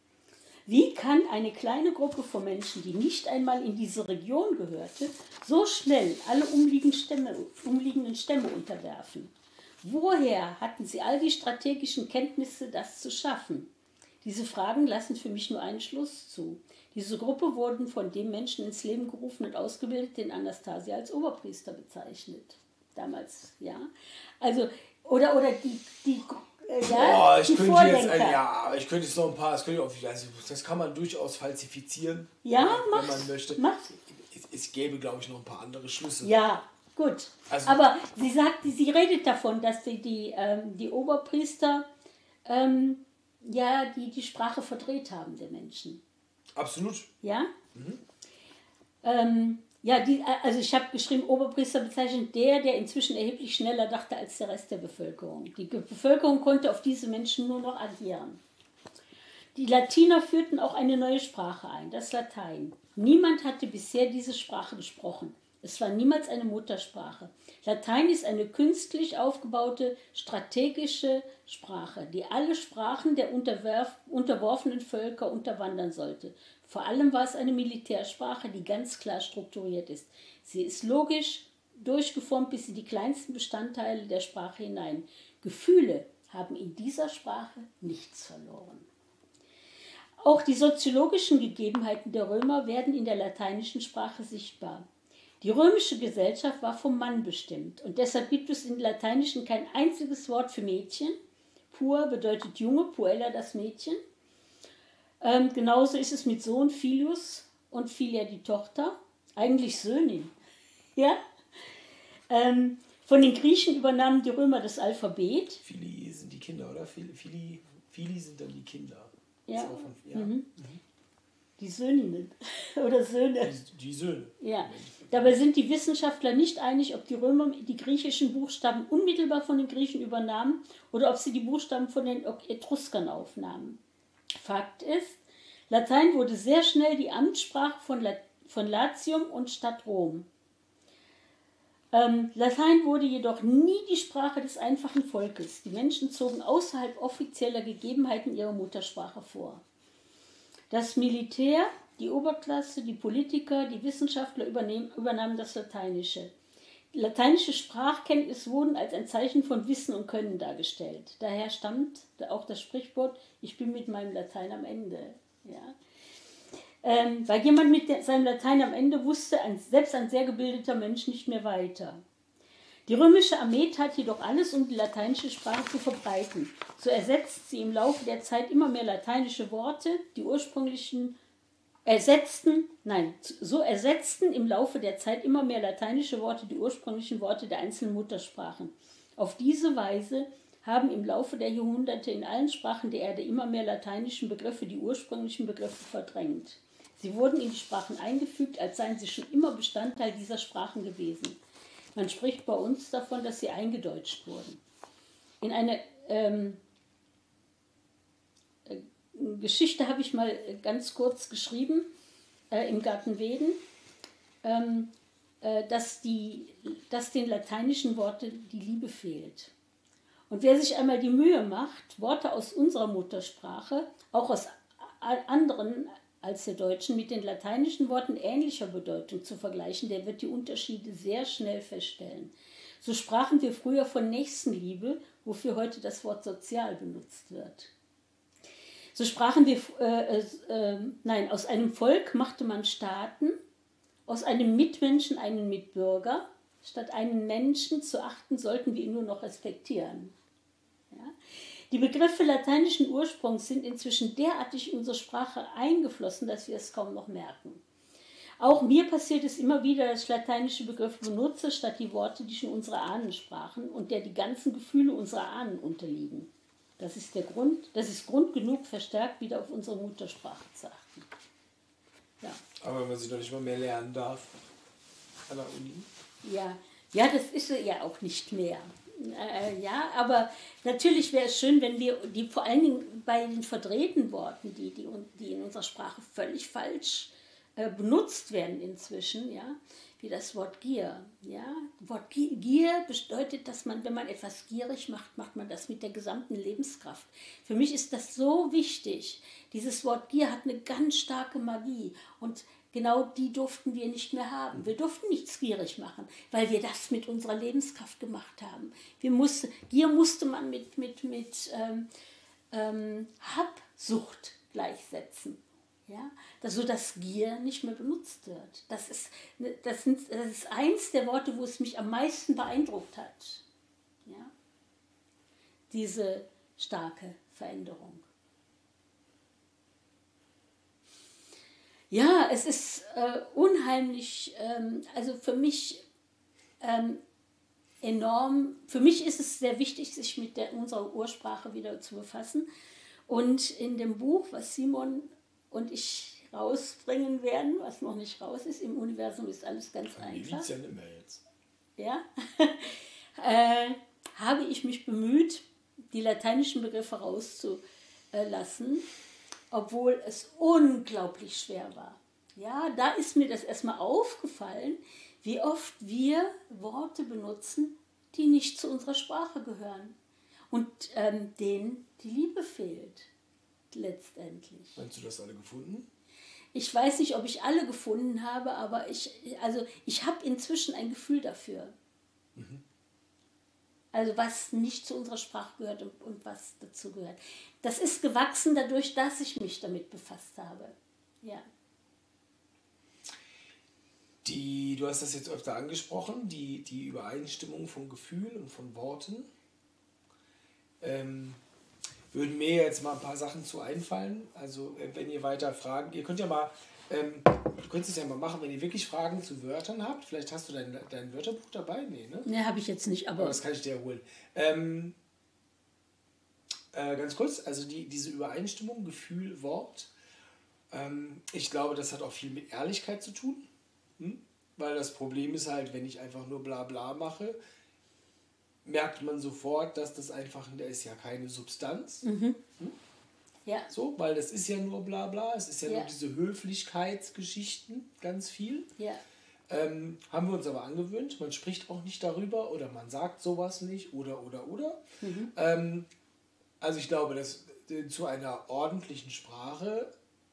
Wie kann eine kleine Gruppe von Menschen, die nicht einmal in diese Region gehörte, so schnell alle umliegenden Stämme, umliegenden Stämme unterwerfen? Woher hatten sie all die strategischen Kenntnisse, das zu schaffen? Diese Fragen lassen für mich nur einen Schluss zu. Diese Gruppe wurden von dem Menschen ins Leben gerufen und ausgebildet, den Anastasia als Oberpriester bezeichnet. Damals, ja. Also, oder, oder die, die Ja, oh, ich, könnte jetzt, äh, ja, ich könnte jetzt noch ein paar, das, könnte ich, also, das kann man durchaus falsifizieren, ja, wenn mach's, man möchte. Mach's. Es, es gäbe, glaube ich, noch ein paar andere Schlüsse. Ja, gut. Also, aber sie sagt, sie redet davon, dass die, die, ähm, die Oberpriester ähm, ja, die, die Sprache verdreht haben der Menschen. Absolut. Ja? Mhm. Ähm, Ja, die, also ich habe geschrieben, Oberpriester bezeichnet der, der inzwischen erheblich schneller dachte als der Rest der Bevölkerung. Die Bevölkerung konnte auf diese Menschen nur noch agieren. Die Latiner führten auch eine neue Sprache ein, das Latein. Niemand hatte bisher diese Sprache gesprochen. Es war niemals eine Muttersprache. Latein ist eine künstlich aufgebaute, strategische Sprache, die alle Sprachen der unterwerf- unterworfenen Völker unterwandern sollte. Vor allem war es eine Militärsprache, die ganz klar strukturiert ist. Sie ist logisch durchgeformt bis in die kleinsten Bestandteile der Sprache hinein. Gefühle haben in dieser Sprache nichts verloren. Auch die soziologischen Gegebenheiten der Römer werden in der lateinischen Sprache sichtbar. Die römische Gesellschaft war vom Mann bestimmt und deshalb gibt es im Lateinischen kein einziges Wort für Mädchen. Pur bedeutet Junge, puella das Mädchen. Ähm, genauso ist es mit Sohn, Filius und Filia die Tochter, eigentlich Söhnin. Ja? Ähm, von den Griechen übernahmen die Römer das Alphabet. Fili sind die Kinder, oder? Fili, Fili sind dann die Kinder. Ja. Von, ja. Mhm. Mhm. Die Söhninnen oder Söhne. Die, die Söhne. Ja. Dabei sind die Wissenschaftler nicht einig, ob die Römer die griechischen Buchstaben unmittelbar von den Griechen übernahmen oder ob sie die Buchstaben von den Etruskern aufnahmen. Fakt ist, Latein wurde sehr schnell die Amtssprache von, La- von Latium und Stadt Rom. Ähm, Latein wurde jedoch nie die Sprache des einfachen Volkes. Die Menschen zogen außerhalb offizieller Gegebenheiten ihre Muttersprache vor. Das Militär, die Oberklasse, die Politiker, die Wissenschaftler übernehmen, übernahmen das Lateinische. Lateinische Sprachkenntnis wurden als ein Zeichen von Wissen und Können dargestellt. Daher stammt auch das Sprichwort, ich bin mit meinem Latein am Ende. Ja. Ähm, weil jemand mit seinem Latein am Ende wusste, ein, selbst ein sehr gebildeter Mensch nicht mehr weiter. Die römische Armee tat jedoch alles, um die lateinische Sprache zu verbreiten. So ersetzt sie im Laufe der Zeit immer mehr lateinische Worte, die ursprünglichen ersetzten, nein, so ersetzten im Laufe der Zeit immer mehr lateinische Worte die ursprünglichen Worte der einzelnen Muttersprachen. Auf diese Weise haben im Laufe der Jahrhunderte in allen Sprachen der Erde immer mehr lateinischen Begriffe die ursprünglichen Begriffe verdrängt. Sie wurden in die Sprachen eingefügt, als seien sie schon immer Bestandteil dieser Sprachen gewesen. Man spricht bei uns davon, dass sie eingedeutscht wurden. In einer ähm, Geschichte habe ich mal ganz kurz geschrieben, äh, im Garten Weden, ähm, äh, dass, die, dass den lateinischen Worten die Liebe fehlt. Und wer sich einmal die Mühe macht, Worte aus unserer Muttersprache, auch aus anderen als der deutschen, mit den lateinischen Worten ähnlicher Bedeutung zu vergleichen, der wird die Unterschiede sehr schnell feststellen. So sprachen wir früher von Nächstenliebe, wofür heute das Wort sozial benutzt wird. So sprachen wir, äh, äh, nein, aus einem Volk machte man Staaten, aus einem Mitmenschen einen Mitbürger. Statt einen Menschen zu achten, sollten wir ihn nur noch respektieren. Ja? Die Begriffe lateinischen Ursprungs sind inzwischen derartig in unsere Sprache eingeflossen, dass wir es kaum noch merken. Auch mir passiert es immer wieder, dass ich lateinische Begriffe benutze, statt die Worte, die schon unsere Ahnen sprachen und der die ganzen Gefühle unserer Ahnen unterliegen. Das ist der Grund, das ist Grund genug, verstärkt wieder auf unsere Muttersprache zu achten. Ja. Aber wenn man sie doch nicht mal mehr lernen darf an der Uni. Ja, ja, das ist sie ja auch nicht mehr. Äh, ja, aber natürlich wäre es schön, wenn wir die vor allen Dingen bei den verdrehten Worten, die, die, die in unserer Sprache völlig falsch äh, benutzt werden inzwischen, ja, wie das Wort Gier. Ja? Wort Gier bedeutet, dass man, wenn man etwas gierig macht, macht man das mit der gesamten Lebenskraft. Für mich ist das so wichtig. Dieses Wort Gier hat eine ganz starke Magie und genau die durften wir nicht mehr haben. Wir durften nichts gierig machen, weil wir das mit unserer Lebenskraft gemacht haben. Wir mussten, Gier musste man mit, mit, mit ähm, ähm, Habsucht gleichsetzen. Ja? Das, sodass Gier nicht mehr benutzt wird. Das ist, das, sind, das ist eins der Worte, wo es mich am meisten beeindruckt hat. Ja? Diese starke Veränderung. Ja, es ist äh, unheimlich, ähm, also für mich ähm, enorm, für mich ist es sehr wichtig, sich mit der, unserer Ursprache wieder zu befassen. Und in dem Buch, was Simon und ich rausbringen werden, was noch nicht raus ist, im Universum ist alles ganz einfach. Die ja nicht mehr jetzt. Ja, äh, habe ich mich bemüht, die lateinischen Begriffe rauszulassen, obwohl es unglaublich schwer war. Ja, da ist mir das erstmal aufgefallen, wie oft wir Worte benutzen, die nicht zu unserer Sprache gehören und ähm, denen die Liebe fehlt, letztendlich. Hast du das alle gefunden? Ich weiß nicht, ob ich alle gefunden habe, aber ich, also ich habe inzwischen ein Gefühl dafür. Mhm. Also was nicht zu unserer Sprache gehört und, und was dazu gehört. Das ist gewachsen dadurch, dass ich mich damit befasst habe. Ja. Die, du hast das jetzt öfter angesprochen, die, die Übereinstimmung von Gefühl und von Worten. Ähm, würden mir jetzt mal ein paar Sachen zu einfallen. Also wenn ihr weiter Fragen, ihr könnt ja mal, ähm, du könntest es ja mal machen, wenn ihr wirklich Fragen zu Wörtern habt. Vielleicht hast du dein, dein Wörterbuch dabei? Nee, ne? Ne, habe ich jetzt nicht, aber... aber das kann ich dir holen. Ähm, äh, ganz kurz, also die, diese Übereinstimmung, Gefühl, Wort, ähm, ich glaube, das hat auch viel mit Ehrlichkeit zu tun. Hm? Weil das Problem ist halt, wenn ich einfach nur bla bla mache, merkt man sofort, dass das einfach, da ist ja keine Substanz. Mhm. Hm? Ja. So, weil das ist ja nur bla bla, es ist ja, ja. nur diese Höflichkeitsgeschichten, ganz viel. Ja. Ähm, haben wir uns aber angewöhnt, man spricht auch nicht darüber oder man sagt sowas nicht oder oder oder. Mhm. Ähm, also ich glaube, dass äh, zu einer ordentlichen Sprache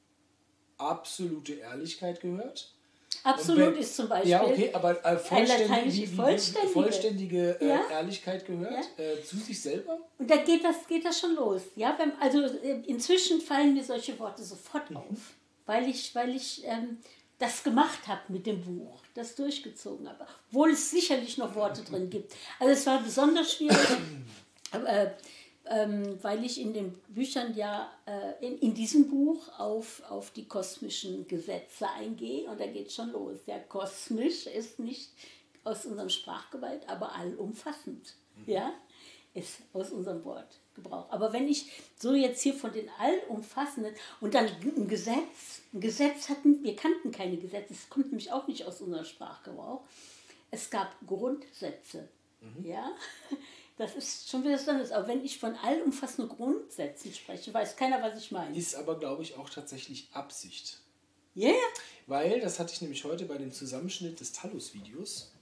absolute Ehrlichkeit gehört. Absolut wenn, ist zum Beispiel ja, okay, aber äh, vollständige, wie, wie, vollständige, vollständige äh, ja? Ehrlichkeit gehört ja? äh, zu sich selber. Und da geht das, geht das schon los. Ja? Wenn, also äh, inzwischen fallen mir solche Worte sofort mhm. auf, weil ich, weil ich ähm, das gemacht habe mit dem Buch, das durchgezogen habe. Obwohl es sicherlich noch Worte drin gibt. Also es war besonders schwierig, äh, ähm, weil ich in den Büchern ja, äh, in, in diesem Buch auf, auf die kosmischen Gesetze eingehe. Und da geht es schon los. Ja, kosmisch ist nicht aus unserem Sprachgebrauch, aber allumfassend. Mhm. Ja, ist aus unserem Wortgebrauch. Aber wenn ich so jetzt hier von den allumfassenden und dann ein Gesetz, ein Gesetz hatten, wir kannten keine Gesetze, es kommt nämlich auch nicht aus unserem Sprachgebrauch. Es gab Grundsätze. Mhm. Ja. Das ist schon wieder anders. Aber wenn ich von allumfassenden Grundsätzen spreche, weiß keiner, was ich meine. Ist aber, glaube ich, auch tatsächlich Absicht. Ja. Yeah. Weil, das hatte ich nämlich heute bei dem Zusammenschnitt des Talus-Videos,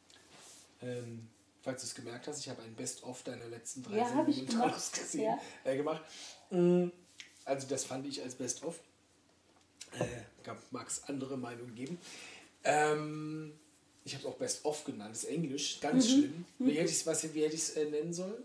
ähm, falls du es gemerkt hast, ich habe ein Best-of deiner letzten drei ja, Sendungen mit Talus gesehen, ja. äh, gemacht. Also das fand ich als Best-of. Äh, mag es andere Meinungen geben. Ähm... Ich habe es auch Best of genannt, das ist Englisch, ganz mhm. schlimm. Wie hätte ich es äh, nennen sollen?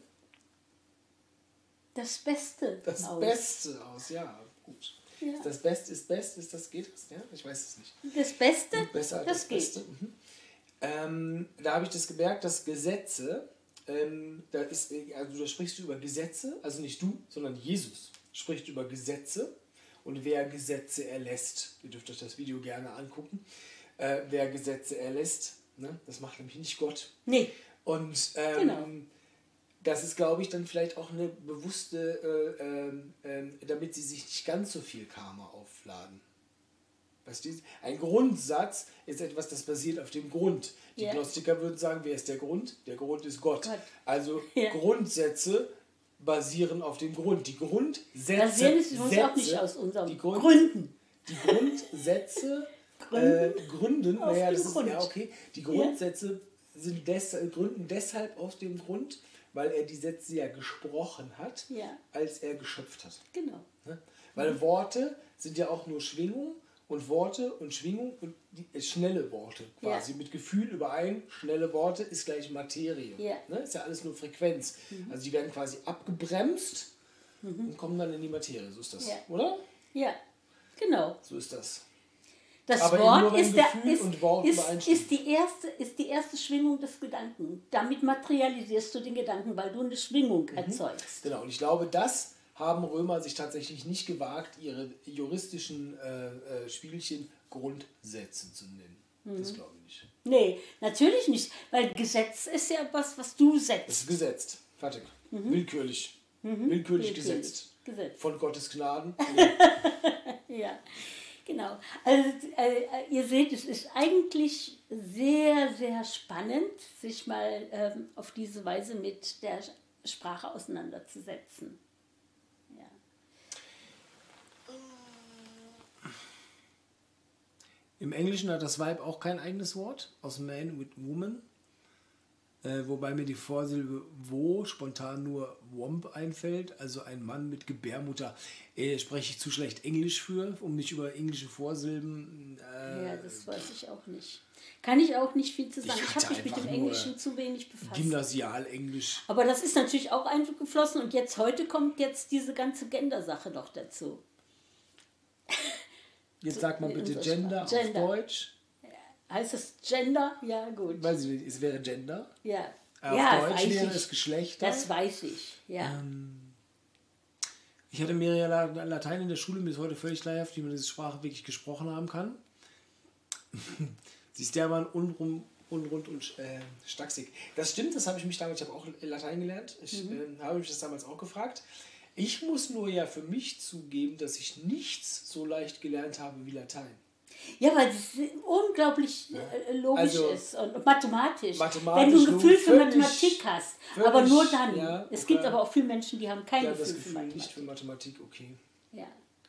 Das Beste Das aus. Beste aus, ja, gut. Ja. Das Beste ist Best, ist das geht das? Ja, ich weiß es nicht. Das Beste, Besser als das, das geht. Beste. Mhm. Ähm, da habe ich das gemerkt, dass Gesetze, ähm, da, ist, also da sprichst du über Gesetze, also nicht du, sondern Jesus spricht über Gesetze und wer Gesetze erlässt. Ihr dürft euch das Video gerne angucken. Äh, wer Gesetze erlässt, ne? Das macht nämlich nicht Gott. Nee. Und ähm, genau. Das ist, glaube ich, dann vielleicht auch eine bewusste, äh, äh, äh, damit sie sich nicht ganz so viel Karma aufladen. Weißt du? Ein Grundsatz ist etwas, das basiert auf dem Grund. Die Ja. Gnostiker würden sagen, wer ist der Grund? Der Grund ist Gott. Gott. Also Ja. Grundsätze basieren auf dem Grund. Die Grundsätze... Basieren ist uns Sätze, auch nicht aus unseren die Grund, Gründen. Die Grundsätze Gründen. äh, gründen, Auf naja, dem das ist Grund. ja okay. Die Grundsätze sind des, gründen deshalb aus dem Grund, weil er die Sätze ja gesprochen hat, Ja. als er geschöpft hat. Genau. Ne? Weil Worte sind ja auch nur Schwingung und Worte und Schwingung und die, schnelle Worte quasi Ja. mit Gefühl überein. Schnelle Worte ist gleich Materie. Ja. Ne? Ist ja alles nur Frequenz. Also die werden quasi abgebremst und kommen dann in die Materie. So ist das, Ja. oder? Ja, genau. So ist das. Das Aber eben Wort nur, wenn ist, der, Gefühl ist, und Wort ist, übereinstimmen. ist, die erste, ist die erste Schwingung des Gedanken. Damit materialisierst du den Gedanken, weil du eine Schwingung erzeugst. Genau, und ich glaube, das haben Römer sich tatsächlich nicht gewagt, ihre juristischen äh, äh, Spielchen Grundsätze zu nennen. Das glaube ich nicht. Nee, natürlich nicht, weil Gesetz ist ja was, was du Das setzt. ist gesetzt. Fertig. Willkürlich. Willkürlich Willkürlich. gesetzt. Gesetz. Von Gottes Gnaden. Ja, genau. Also äh, ihr seht, es ist eigentlich sehr, sehr spannend, sich mal ähm, auf diese Weise mit der Sprache auseinanderzusetzen. Ja. Im Englischen hat das Weib auch kein eigenes Wort, aus Man with Woman. Äh, wobei mir die Vorsilbe wo spontan nur Womp einfällt, also ein Mann mit Gebärmutter. Äh, spreche ich zu schlecht Englisch für, um mich über englische Vorsilben... Äh, Ja, das weiß ich auch nicht. Kann ich auch nicht viel zu sagen. Ich Ich, hatte habe mich mit einfach dem Englischen zu wenig befasst. Gymnasialenglisch. Aber das ist natürlich auch eingeflossen und jetzt heute kommt jetzt diese ganze Gender-Sache noch dazu. Jetzt sag mal in bitte unserer Gender, Sprache. auf Gender. Deutsch. Heißt es Gender? Ja, gut. Weiß ich nicht, es wäre Gender. Ja, Auf ja Deutsch weiß wäre ich. es Geschlechter. Das weiß ich, ja. Ich hatte mir ja La- Latein in der Schule, mir ist heute völlig leierhaft, wie man diese Sprache wirklich gesprochen haben kann. Sie ist dermann unrum, unrund und äh, stachsig. Das stimmt, das habe ich mich damals, ich habe auch Latein gelernt, ich Mhm. äh, habe mich das damals auch gefragt. Ich muss nur ja für mich zugeben, dass ich nichts so leicht gelernt habe wie Latein. Ja, weil es unglaublich äh, logisch Also, ist und mathematisch. mathematisch, Wenn du ein Gefühl logisch, für völlig- Mathematik hast. völlig, Aber nur dann. ja, es okay. gibt aber auch viele Menschen, die haben kein Ja, Gefühl, das für Gefühl Mathematik. nicht für Mathematik, okay. Ja.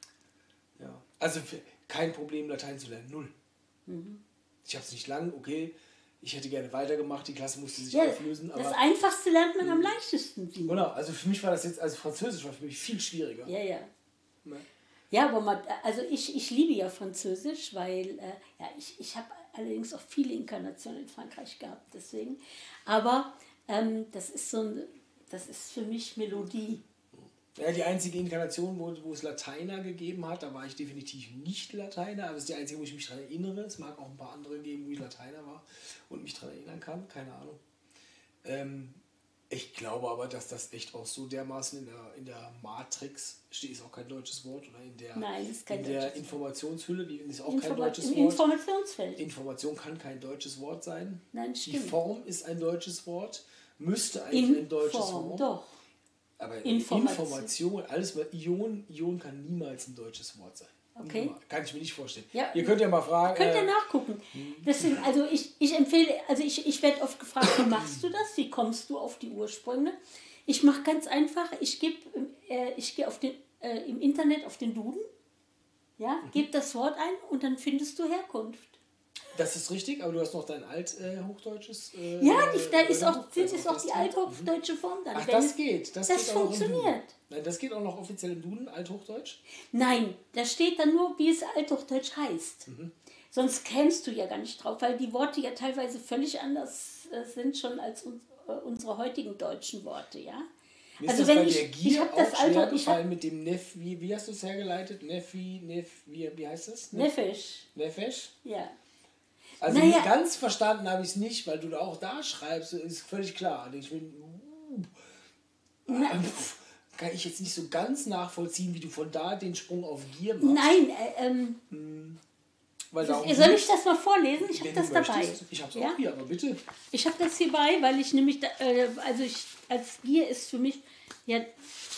Ja. Also für, kein Problem, Latein zu lernen, null. Mhm. Ich habe es nicht lang, okay. Ich hätte gerne weitergemacht, die Klasse musste sich Ja, auflösen. das Aber Einfachste lernt man am leichtesten. Simon. genau, also für mich war das jetzt, also Französisch war für mich viel schwieriger. Ja, ja. Ne? Ja, aber man, also ich, ich liebe ja Französisch, weil äh, ja, ich, ich habe allerdings auch viele Inkarnationen in Frankreich gehabt, deswegen. Aber ähm, das ist so ein, das ist für mich Melodie. Ja, die einzige Inkarnation, wo, wo es Lateiner gegeben hat, da war ich definitiv nicht Lateiner. Also das ist die einzige, wo ich mich daran erinnere. Es mag auch ein paar andere geben, wo ich Lateiner war und mich daran erinnern kann. Keine Ahnung. Ähm, ich glaube aber, dass das echt auch so dermaßen in der, in der Matrix steht, ist auch kein deutsches Wort, oder in der, Nein, ist kein in der deutsches Wort. Informationshülle, wie ist auch kein Informa deutsches Im Wort. Informationsfeld. Information kann kein deutsches Wort sein. Nein, Die stimmt. Form ist ein deutsches Wort, müsste eigentlich In ein deutsches Form, Wort. doch. Aber Information. Information, alles was Ion, Ion kann niemals ein deutsches Wort sein. Okay. Niemals. Kann ich mir nicht vorstellen. Ja. Ihr könnt ja mal fragen. Könnt ihr äh, nachgucken. Das sind, also ich, ich empfehle, also ich, ich werde oft gefragt, wie machst du das? Wie kommst du auf die Ursprünge? Ich mache ganz einfach, ich gebe, äh, ich gehe auf den, äh, im Internet auf den Duden, ja, gebe das Wort ein und dann findest du Herkunft. Das ist richtig, aber du hast noch dein althochdeutsches. Äh, Ja, die, da äh, ist auch, Wörterbuch, ist also auch das die drin. althochdeutsche Form dann. Ach, Wenn das es- geht. Das, das geht auch noch im Duden. funktioniert. Nein, das geht auch noch offiziell im Duden, Althochdeutsch. Nein, da steht dann nur, wie es althochdeutsch heißt. Sonst kämst du ja gar nicht drauf, weil die Worte ja teilweise völlig anders äh, sind schon als uns, äh, unsere heutigen deutschen Worte, ja. Mir Also ist das wenn bei ich- der ich Gier hab das auch schwer Alter- ich hab- gefallen mit dem Nef, wie, wie hast du es hergeleitet? Nefi, Nef, wie, wie heißt das? Nefesh, Nefesh? ja. Also Naja. nicht ganz verstanden habe ich es nicht, weil du da auch da schreibst, ist völlig klar. Ich will, äh, pf, kann ich jetzt nicht so ganz nachvollziehen, wie du von da den Sprung auf Gier machst. Nein, äh, ähm, Weil darum soll geht's. ich das mal vorlesen? Ich habe Wenn das du dabei. möchtest. Ich habe es Ja? auch hier, aber bitte. Ich habe das hier bei, weil ich nämlich, da, äh, also ich, als Gier ist für mich ja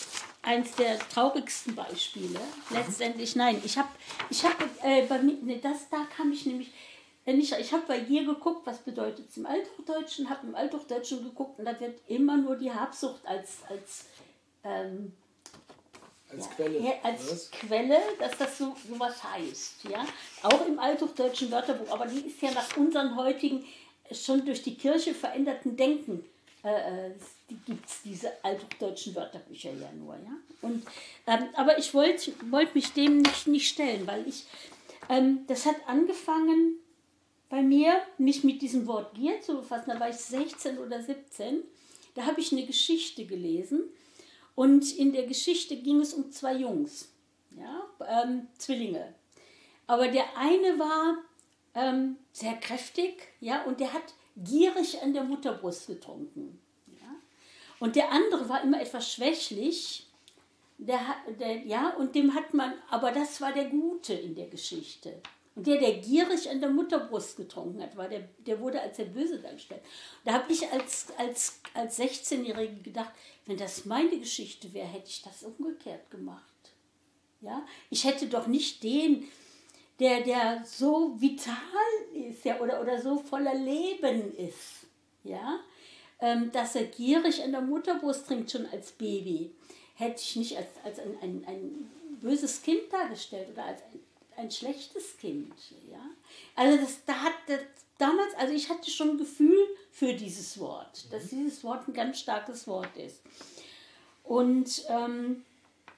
eins der traurigsten Beispiele. Letztendlich, nein, ich habe, ich habe äh, bei mir, ne, das, da kam ich nämlich, äh, nicht, ich habe bei ihr geguckt, was bedeutet es im Althochdeutschen, habe im Althochdeutschen geguckt und da wird immer nur die Habsucht als, als, ähm, Als ja, Quelle. ja, als was? Quelle, dass das so sowas heißt. Ja? Auch im althochdeutschen Wörterbuch, aber die ist ja nach unserem heutigen, schon durch die Kirche veränderten Denken, äh, die gibt es diese althochdeutschen Wörterbücher ja nur. Ja? Und, ähm, aber ich wollte wollt mich dem nicht, nicht stellen, weil ich, ähm, das hat angefangen bei mir, mich mit diesem Wort Gier zu befassen, da war ich sechzehn oder siebzehn, da habe ich eine Geschichte gelesen. Und in der Geschichte ging es um zwei Jungs, ja, ähm, Zwillinge. Aber der eine war ähm, sehr kräftig, ja, und der hat gierig an der Mutterbrust getrunken. Ja. Und der andere war immer etwas schwächlich, der, der, ja, und dem hat man, aber das war der Gute in der Geschichte. Und der, der gierig an der Mutterbrust getrunken hat, war der, der wurde als der Böse dargestellt. Da habe ich als, als, als sechzehnjährige gedacht, wenn das meine Geschichte wäre, hätte ich das umgekehrt gemacht. Ja? Ich hätte doch nicht den, der, der so vital ist, ja, oder, oder so voller Leben ist, ja? Ähm, dass er gierig an der Mutterbrust trinkt, schon als Baby, hätte ich nicht als, als ein, ein, ein böses Kind dargestellt oder als ein ein schlechtes Kind, ja. Also das, da hat das, damals, also ich hatte schon ein Gefühl für dieses Wort, dass dieses Wort ein ganz starkes Wort ist. Und ähm,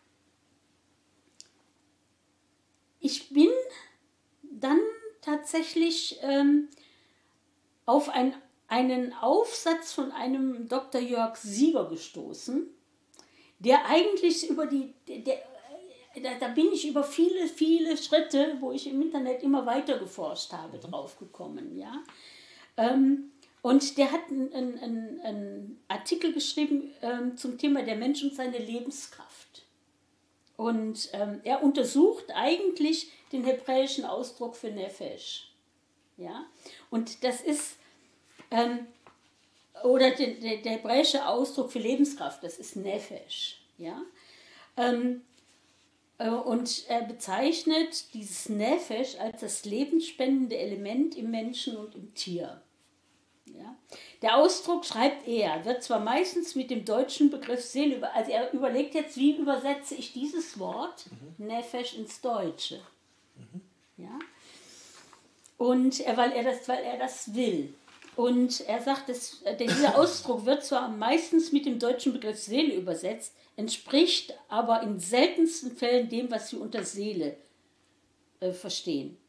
ich bin dann tatsächlich ähm, auf ein, einen Aufsatz von einem Doktor Jörg Sieger gestoßen, der eigentlich über die, der, Da, da bin ich über viele, viele Schritte, wo ich im Internet immer weiter geforscht habe, drauf gekommen. Ja? Ähm, und der hat einen ein, ein Artikel geschrieben ähm, zum Thema der Mensch und seine Lebenskraft. Und ähm, er untersucht eigentlich den hebräischen Ausdruck für Nefesh. Ja? Und das ist, ähm, oder der, der, der hebräische Ausdruck für Lebenskraft, das ist Nefesh. Ja? Ähm, Und er bezeichnet dieses Nefesh als das lebensspendende Element im Menschen und im Tier. Ja? Der Ausdruck, schreibt er, wird zwar meistens mit dem deutschen Begriff Seele, über, also er überlegt jetzt, wie übersetze ich dieses Wort mhm. Nefesh ins Deutsche. Mhm. Ja? Und er, weil, er das, weil er das will. Und er sagt, dass, dieser Ausdruck wird zwar meistens mit dem deutschen Begriff Seele übersetzt, entspricht aber in seltensten Fällen dem, was wir unter Seele äh, verstehen.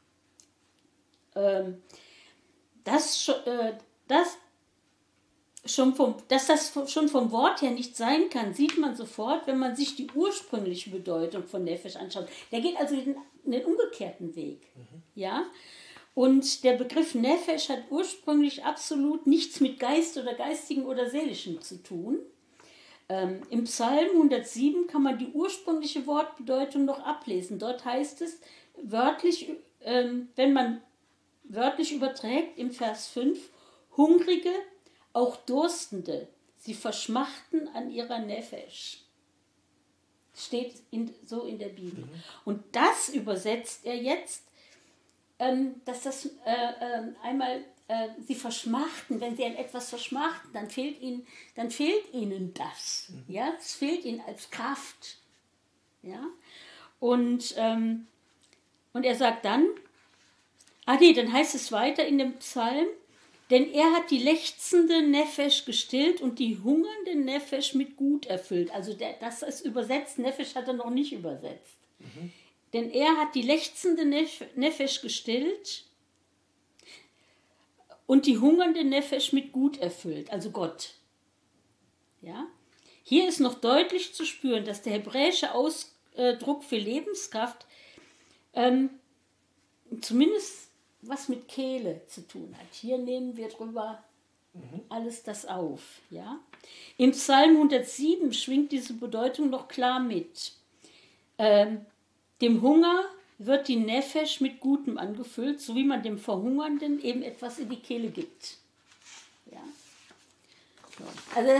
Ähm, das, äh, das schon vom, dass das schon vom Wort her nicht sein kann, sieht man sofort, wenn man sich die ursprüngliche Bedeutung von Nefesh anschaut. Der geht also den, den umgekehrten Weg. Mhm. Ja? Und der Begriff Nefesh hat ursprünglich absolut nichts mit Geist oder Geistigem oder Seelischem zu tun. Ähm, Im Psalm hundertsieben kann man die ursprüngliche Wortbedeutung noch ablesen. Dort heißt es wörtlich, ähm, wenn man wörtlich überträgt, im Vers fünf, Hungrige, auch Durstende, sie verschmachten an ihrer Nefesh. Steht in, so in der Bibel. Mhm. Und das übersetzt er jetzt, ähm, dass das äh, äh, einmal äh, sie verschmachten, wenn sie an etwas verschmachten, dann fehlt ihnen, dann fehlt ihnen das. Mhm. Ja? Es fehlt ihnen als Kraft. Ja? Und, ähm, und er sagt dann, ah nee, dann heißt es weiter in dem Psalm, denn er hat die lechzende Nefesh gestillt und die hungernde Nefesh mit Gut erfüllt. Also der, das ist übersetzt, Nefesh hat er noch nicht übersetzt. Mhm. Denn er hat die lechzende Nefesh gestillt und die hungernde Nefesh mit Gut erfüllt, also Gott. Ja? Hier ist noch deutlich zu spüren, dass der hebräische Ausdruck für Lebenskraft ähm, zumindest was mit Kehle zu tun hat. Hier nehmen wir drüber mhm. alles das auf. Ja? Im Psalm hundertsieben schwingt diese Bedeutung noch klar mit. Ähm, dem Hunger wird die Nefesh mit Gutem angefüllt, so wie man dem Verhungernden eben etwas in die Kehle gibt. Ja? So. Also das ist,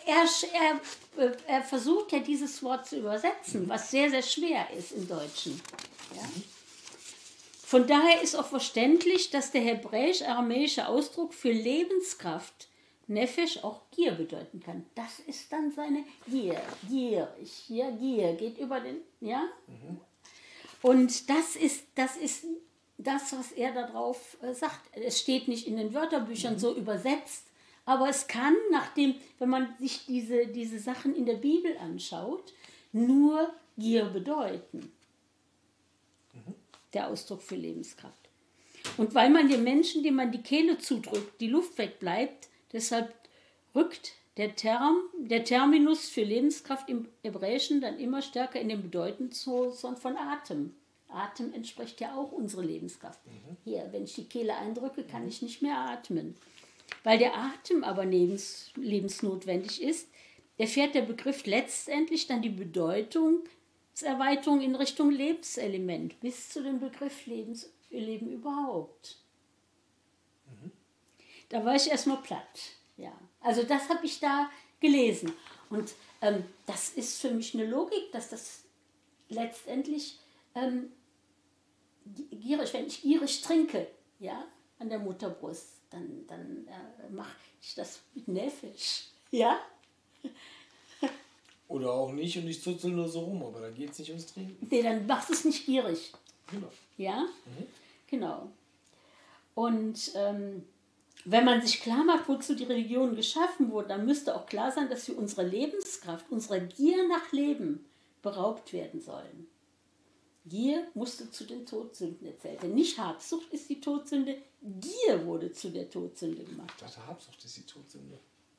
er, er, er versucht ja dieses Wort zu übersetzen, was sehr, sehr schwer ist im Deutschen. Ja? Von daher ist auch verständlich, dass der hebräisch-aramäische Ausdruck für Lebenskraft Nefesh auch Gier bedeuten kann. Das ist dann seine Gier, gierig, ja, Gier, geht über den, ja. Mhm. Und das ist, das ist das, was er darauf äh, sagt. Es steht nicht in den Wörterbüchern mhm. so übersetzt, aber es kann, nachdem, wenn man sich diese, diese Sachen in der Bibel anschaut, nur Gier bedeuten. Mhm. Der Ausdruck für Lebenskraft. Und weil man den Menschen, dem man die Kehle zudrückt, die Luft wegbleibt, deshalb rückt der, Term, der Terminus für Lebenskraft im Hebräischen dann immer stärker in den Bedeutungshorizont von Atem. Atem entspricht ja auch unserer Lebenskraft. Mhm. Hier, wenn ich die Kehle eindrücke, kann ich nicht mehr atmen. Weil der Atem aber lebens, lebensnotwendig ist, erfährt der Begriff letztendlich dann die Bedeutungserweiterung in Richtung Lebenselement, bis zu dem Begriff Lebens, Leben überhaupt. Mhm. Da war ich erstmal platt. Ja. Also das habe ich da gelesen. Und ähm, das ist für mich eine Logik, dass das letztendlich ähm, gierig, wenn ich gierig trinke, ja, an der Mutterbrust, dann, dann äh, mache ich das mit Nefesh. Ja? Oder auch nicht und ich zuzel nur so rum, aber dann geht es nicht ums Trinken. Nee, dann machst du es nicht gierig. Genau. Ja? Mhm. Genau. Und ähm, wenn man sich klar macht, wozu die Religion geschaffen wurde, dann müsste auch klar sein, dass wir unserer Lebenskraft, unserer Gier nach Leben beraubt werden sollen. Gier musste zu den Todsünden erzählt werden. Nicht Habsucht ist die Todsünde, Gier wurde zu der Todsünde gemacht. Ich dachte, Habsucht ist die Todsünde.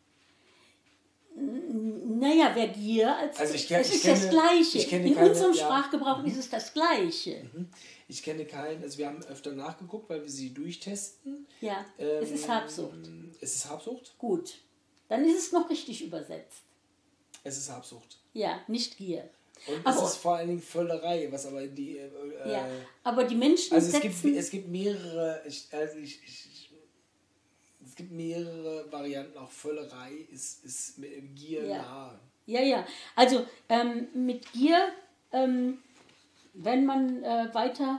Naja, wer Gier als... Also ich kenn, es ich ist kenne, das Gleiche. Ich kenne In keine, unserem ja. Sprachgebrauch Mhm. ist es das Gleiche. Mhm. Ich kenne keinen, also wir haben öfter nachgeguckt, weil wir sie durchtesten. Ja, ähm, es ist Habsucht. Es ist Habsucht? Gut, dann ist es noch richtig übersetzt. Es ist Habsucht. Ja, nicht Gier. Und aber, es ist vor allen Dingen Völlerei, was aber in die... Äh, ja, aber die Menschen also es setzen... gibt, es gibt mehrere... Ich, also ich, ich, es gibt mehrere Varianten, auch Völlerei ist, ist Gier ja. nahe. Ja, ja. Also ähm, mit Gier, ähm, wenn man äh, weiter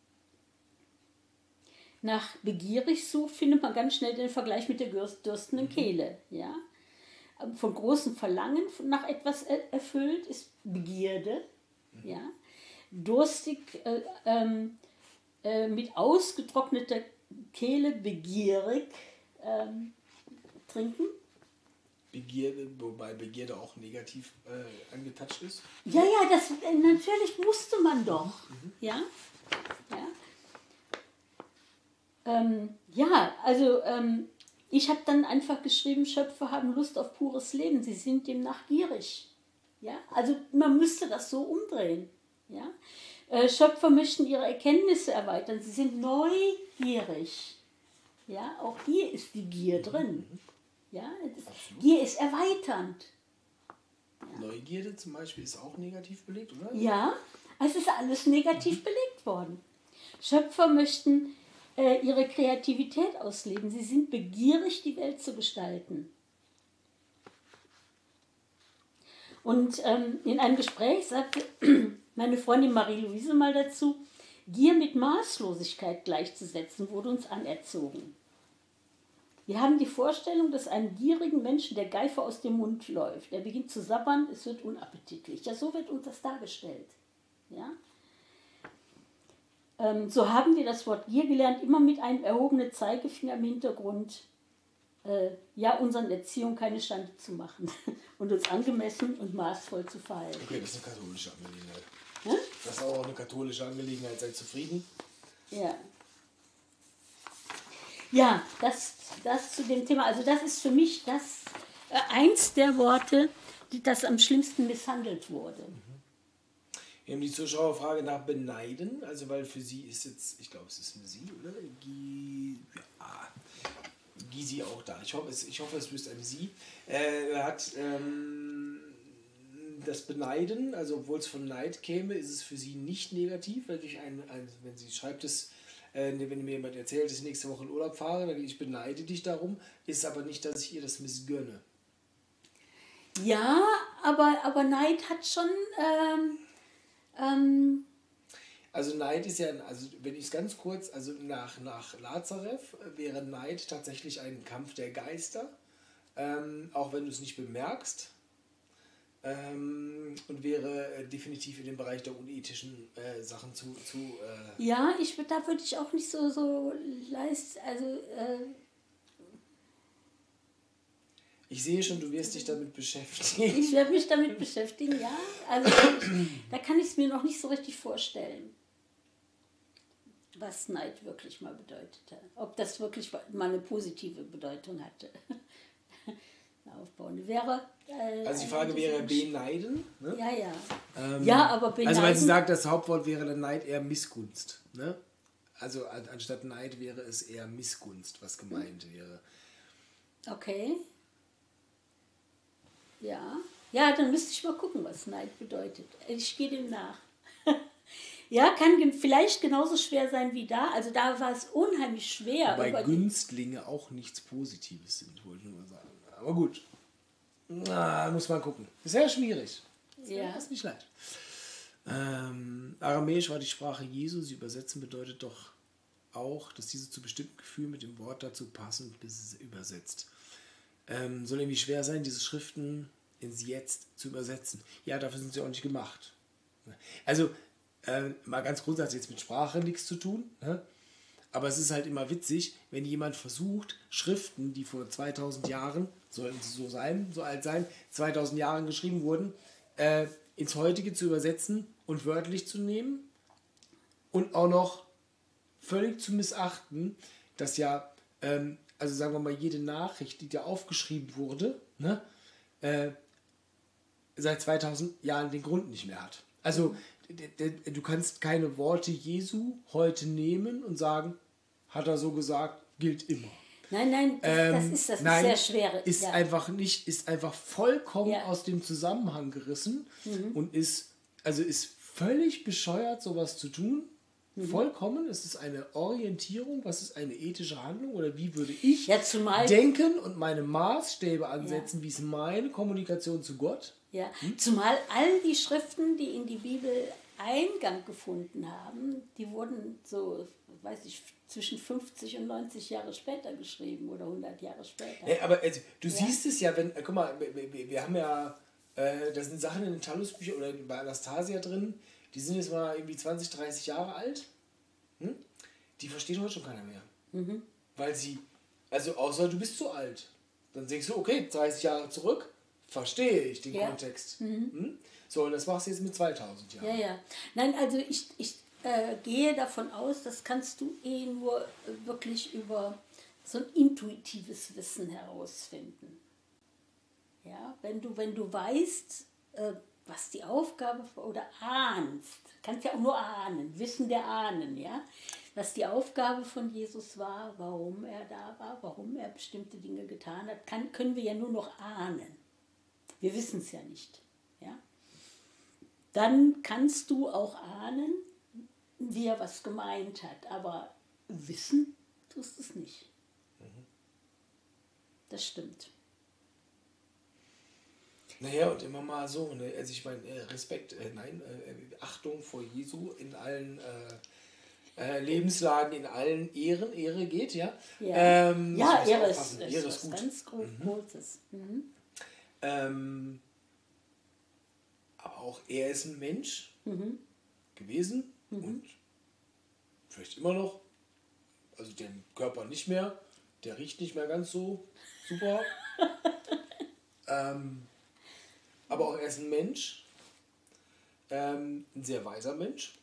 nach begierig sucht, findet man ganz schnell den Vergleich mit der dürstenden mhm. Kehle. Ja? Von großem Verlangen nach etwas erfüllt ist Begierde. Mhm. Ja? Durstig äh, ähm, äh, mit ausgetrockneter Kehle begierig ähm, trinken. Begierde, wobei Begierde auch negativ äh, angetatscht ist. Ja, ja, das äh, natürlich musste man doch. Mhm. Ja, ja. Ähm, ja, also ähm, ich habe dann einfach geschrieben, Schöpfer haben Lust auf pures Leben, sie sind demnach gierig. Ja, also man müsste das so umdrehen. Ja, äh, Schöpfer möchten ihre Erkenntnisse erweitern, sie sind neugierig. Ja, auch hier ist die Gier drin. Mhm. Ja, das, Gier ist erweiternd. Ja. Neugierde zum Beispiel ist auch negativ belegt, oder? Ja, es ist alles negativ mhm. belegt worden. Schöpfer möchten äh, ihre Kreativität ausleben. Sie sind begierig, die Welt zu gestalten. Und ähm, in einem Gespräch sagte meine Freundin Marie-Louise mal dazu, Gier mit Maßlosigkeit gleichzusetzen, wurde uns anerzogen. Wir haben die Vorstellung, dass einem gierigen Menschen der Geifer aus dem Mund läuft. Er beginnt zu sabbern, es wird unappetitlich. Ja, so wird uns das dargestellt. Ja? Ähm, so haben wir das Wort Gier gelernt, immer mit einem erhobenen Zeigefinger im Hintergrund, äh, ja, unseren Erziehung keine Schande zu machen und uns angemessen und maßvoll zu verhalten. Okay, das ist eine katholische Angelegenheit. Hm? Das ist auch eine katholische Angelegenheit, seid zufrieden? Ja. Ja, das, das zu dem Thema. Also das ist für mich das äh, eins der Worte, die das am schlimmsten misshandelt wurde. Mhm. Wir haben die Zuschauerfrage nach Beneiden, also weil für sie ist jetzt, ich glaube es ist eine Sie, oder? Gi, ja, Gysi auch da. Ich hoffe, es, ich hoffe, es ist eine Sie. Äh, er hat ähm, das Beneiden, also obwohl es von Neid käme, ist es für sie nicht negativ, weil ich ein, ein, wenn sie schreibt es, Äh, wenn mir jemand erzählt, dass ich nächste Woche in Urlaub fahre, dann ich beneide dich darum, ist aber nicht, dass ich ihr das missgönne. Ja, aber, aber Neid hat schon... Ähm, ähm, Also Neid ist ja, also wenn ich es ganz kurz, also nach, nach Lazareth wäre Neid tatsächlich ein Kampf der Geister, ähm, auch wenn du es nicht bemerkst, ähm, und wäre äh, definitiv in den Bereich der unethischen äh, Sachen zu... zu äh ja, ich, würd- da würde ich auch nicht so, so leist, also... Äh, ich sehe schon, du wirst dich damit beschäftigen. ich werde mich damit beschäftigen, ja. Also ich, da kann ich es mir noch nicht so richtig vorstellen, was Neid wirklich mal bedeutete. Ob das wirklich mal eine positive Bedeutung hatte. Aufbauen wäre. Äh, Also die Frage wäre beneiden. Ne? Ja, ja. Ähm, ja, aber beneiden. Also weil sie sagt, das Hauptwort wäre dann Neid eher Missgunst. Ne? Also an, anstatt Neid wäre es eher Missgunst, was gemeint wäre. Okay. Ja. Ja, dann müsste ich mal gucken, was Neid bedeutet. Ich gehe dem nach. Ja, kann gen- vielleicht genauso schwer sein wie da. Also da war es unheimlich schwer. Wobei über die- Günstlinge auch nichts Positives sind, wollte ich nur mal sagen. Aber gut. Na, muss man gucken. Ist sehr schwierig. Ja. Ist nicht leicht. Ähm, Aramäisch war die Sprache Jesu. Sie übersetzen bedeutet doch auch, dass diese zu bestimmten Gefühlen mit dem Wort dazu passend bis übersetzt. Ähm, soll irgendwie schwer sein, diese Schriften ins Jetzt zu übersetzen. Ja, dafür sind sie auch nicht gemacht. Also, äh, mal ganz grundsätzlich jetzt mit Sprache nichts zu tun. Ne? Aber es ist halt immer witzig, wenn jemand versucht, Schriften, die vor zweitausend Jahren, sollten sie so sein, so alt sein, zweitausend Jahren geschrieben wurden, äh, ins Heutige zu übersetzen und wörtlich zu nehmen und auch noch völlig zu missachten, dass ja, ähm, also sagen wir mal, jede Nachricht, die da aufgeschrieben wurde, ne, äh, seit zweitausend Jahren den Grund nicht mehr hat. Also d- d- du kannst keine Worte Jesu heute nehmen und sagen, hat er so gesagt, gilt immer. Nein, nein, das, Ähm, das ist das nein, ist sehr schwer. ist ja. einfach nicht, ist einfach vollkommen Ja. aus dem Zusammenhang gerissen Mhm. und ist, also ist völlig bescheuert, sowas zu tun. Mhm. Vollkommen. Es ist eine Orientierung, was ist eine ethische Handlung oder wie würde ich Ja, zumal- denken und meine Maßstäbe ansetzen, wie ist meine Kommunikation zu Gott. Ja, zumal all die Schriften, die in die Bibel Eingang gefunden haben, die wurden so, weiß ich, zwischen fünfzig und neunzig Jahre später geschrieben oder hundert Jahre später. Ja, aber also, du Ja. siehst es ja, wenn, äh, guck mal, wir, wir, wir haben ja, äh, da sind Sachen in den Talusbüchern oder bei Anastasia drin, die sind jetzt mal irgendwie zwanzig, dreißig Jahre alt. Hm? Die versteht heute schon keiner mehr. Mhm. Weil sie, also außer du bist zu alt. Dann denkst du, okay, dreißig Jahre zurück, verstehe ich den Ja. Kontext. Hm? So, und das machst du jetzt mit zweitausend Jahren. Ja, ja. Nein, also ich, ich äh, gehe davon aus, das kannst du eh nur äh, wirklich über so ein intuitives Wissen herausfinden. Ja, wenn du, wenn du weißt, äh, was die Aufgabe oder ahnst, kannst ja auch nur ahnen, Wissen der Ahnen, ja, was die Aufgabe von Jesus war, warum er da war, warum er bestimmte Dinge getan hat, kann, können wir ja nur noch ahnen. Wir wissen es ja nicht. Ja? Dann kannst du auch ahnen, wie er was gemeint hat, aber wissen tust es nicht. Das stimmt. Naja, und immer mal so, ne? Also ich meine, äh, Respekt, äh, nein, äh, Achtung vor Jesu in allen äh, äh, Lebenslagen, in allen Ehren, Ehre geht, ja. Ja, Ähm, ja muss Ehre ist, aufpassen. ist Ehre was ist gut. ganz Gro Großes. Mhm. Ähm, aber auch er ist ein Mensch Mhm. gewesen und vielleicht immer noch, also den Körper nicht mehr, der riecht nicht mehr ganz so super. ähm, aber auch er ist ein Mensch, ähm, ein sehr weiser Mensch.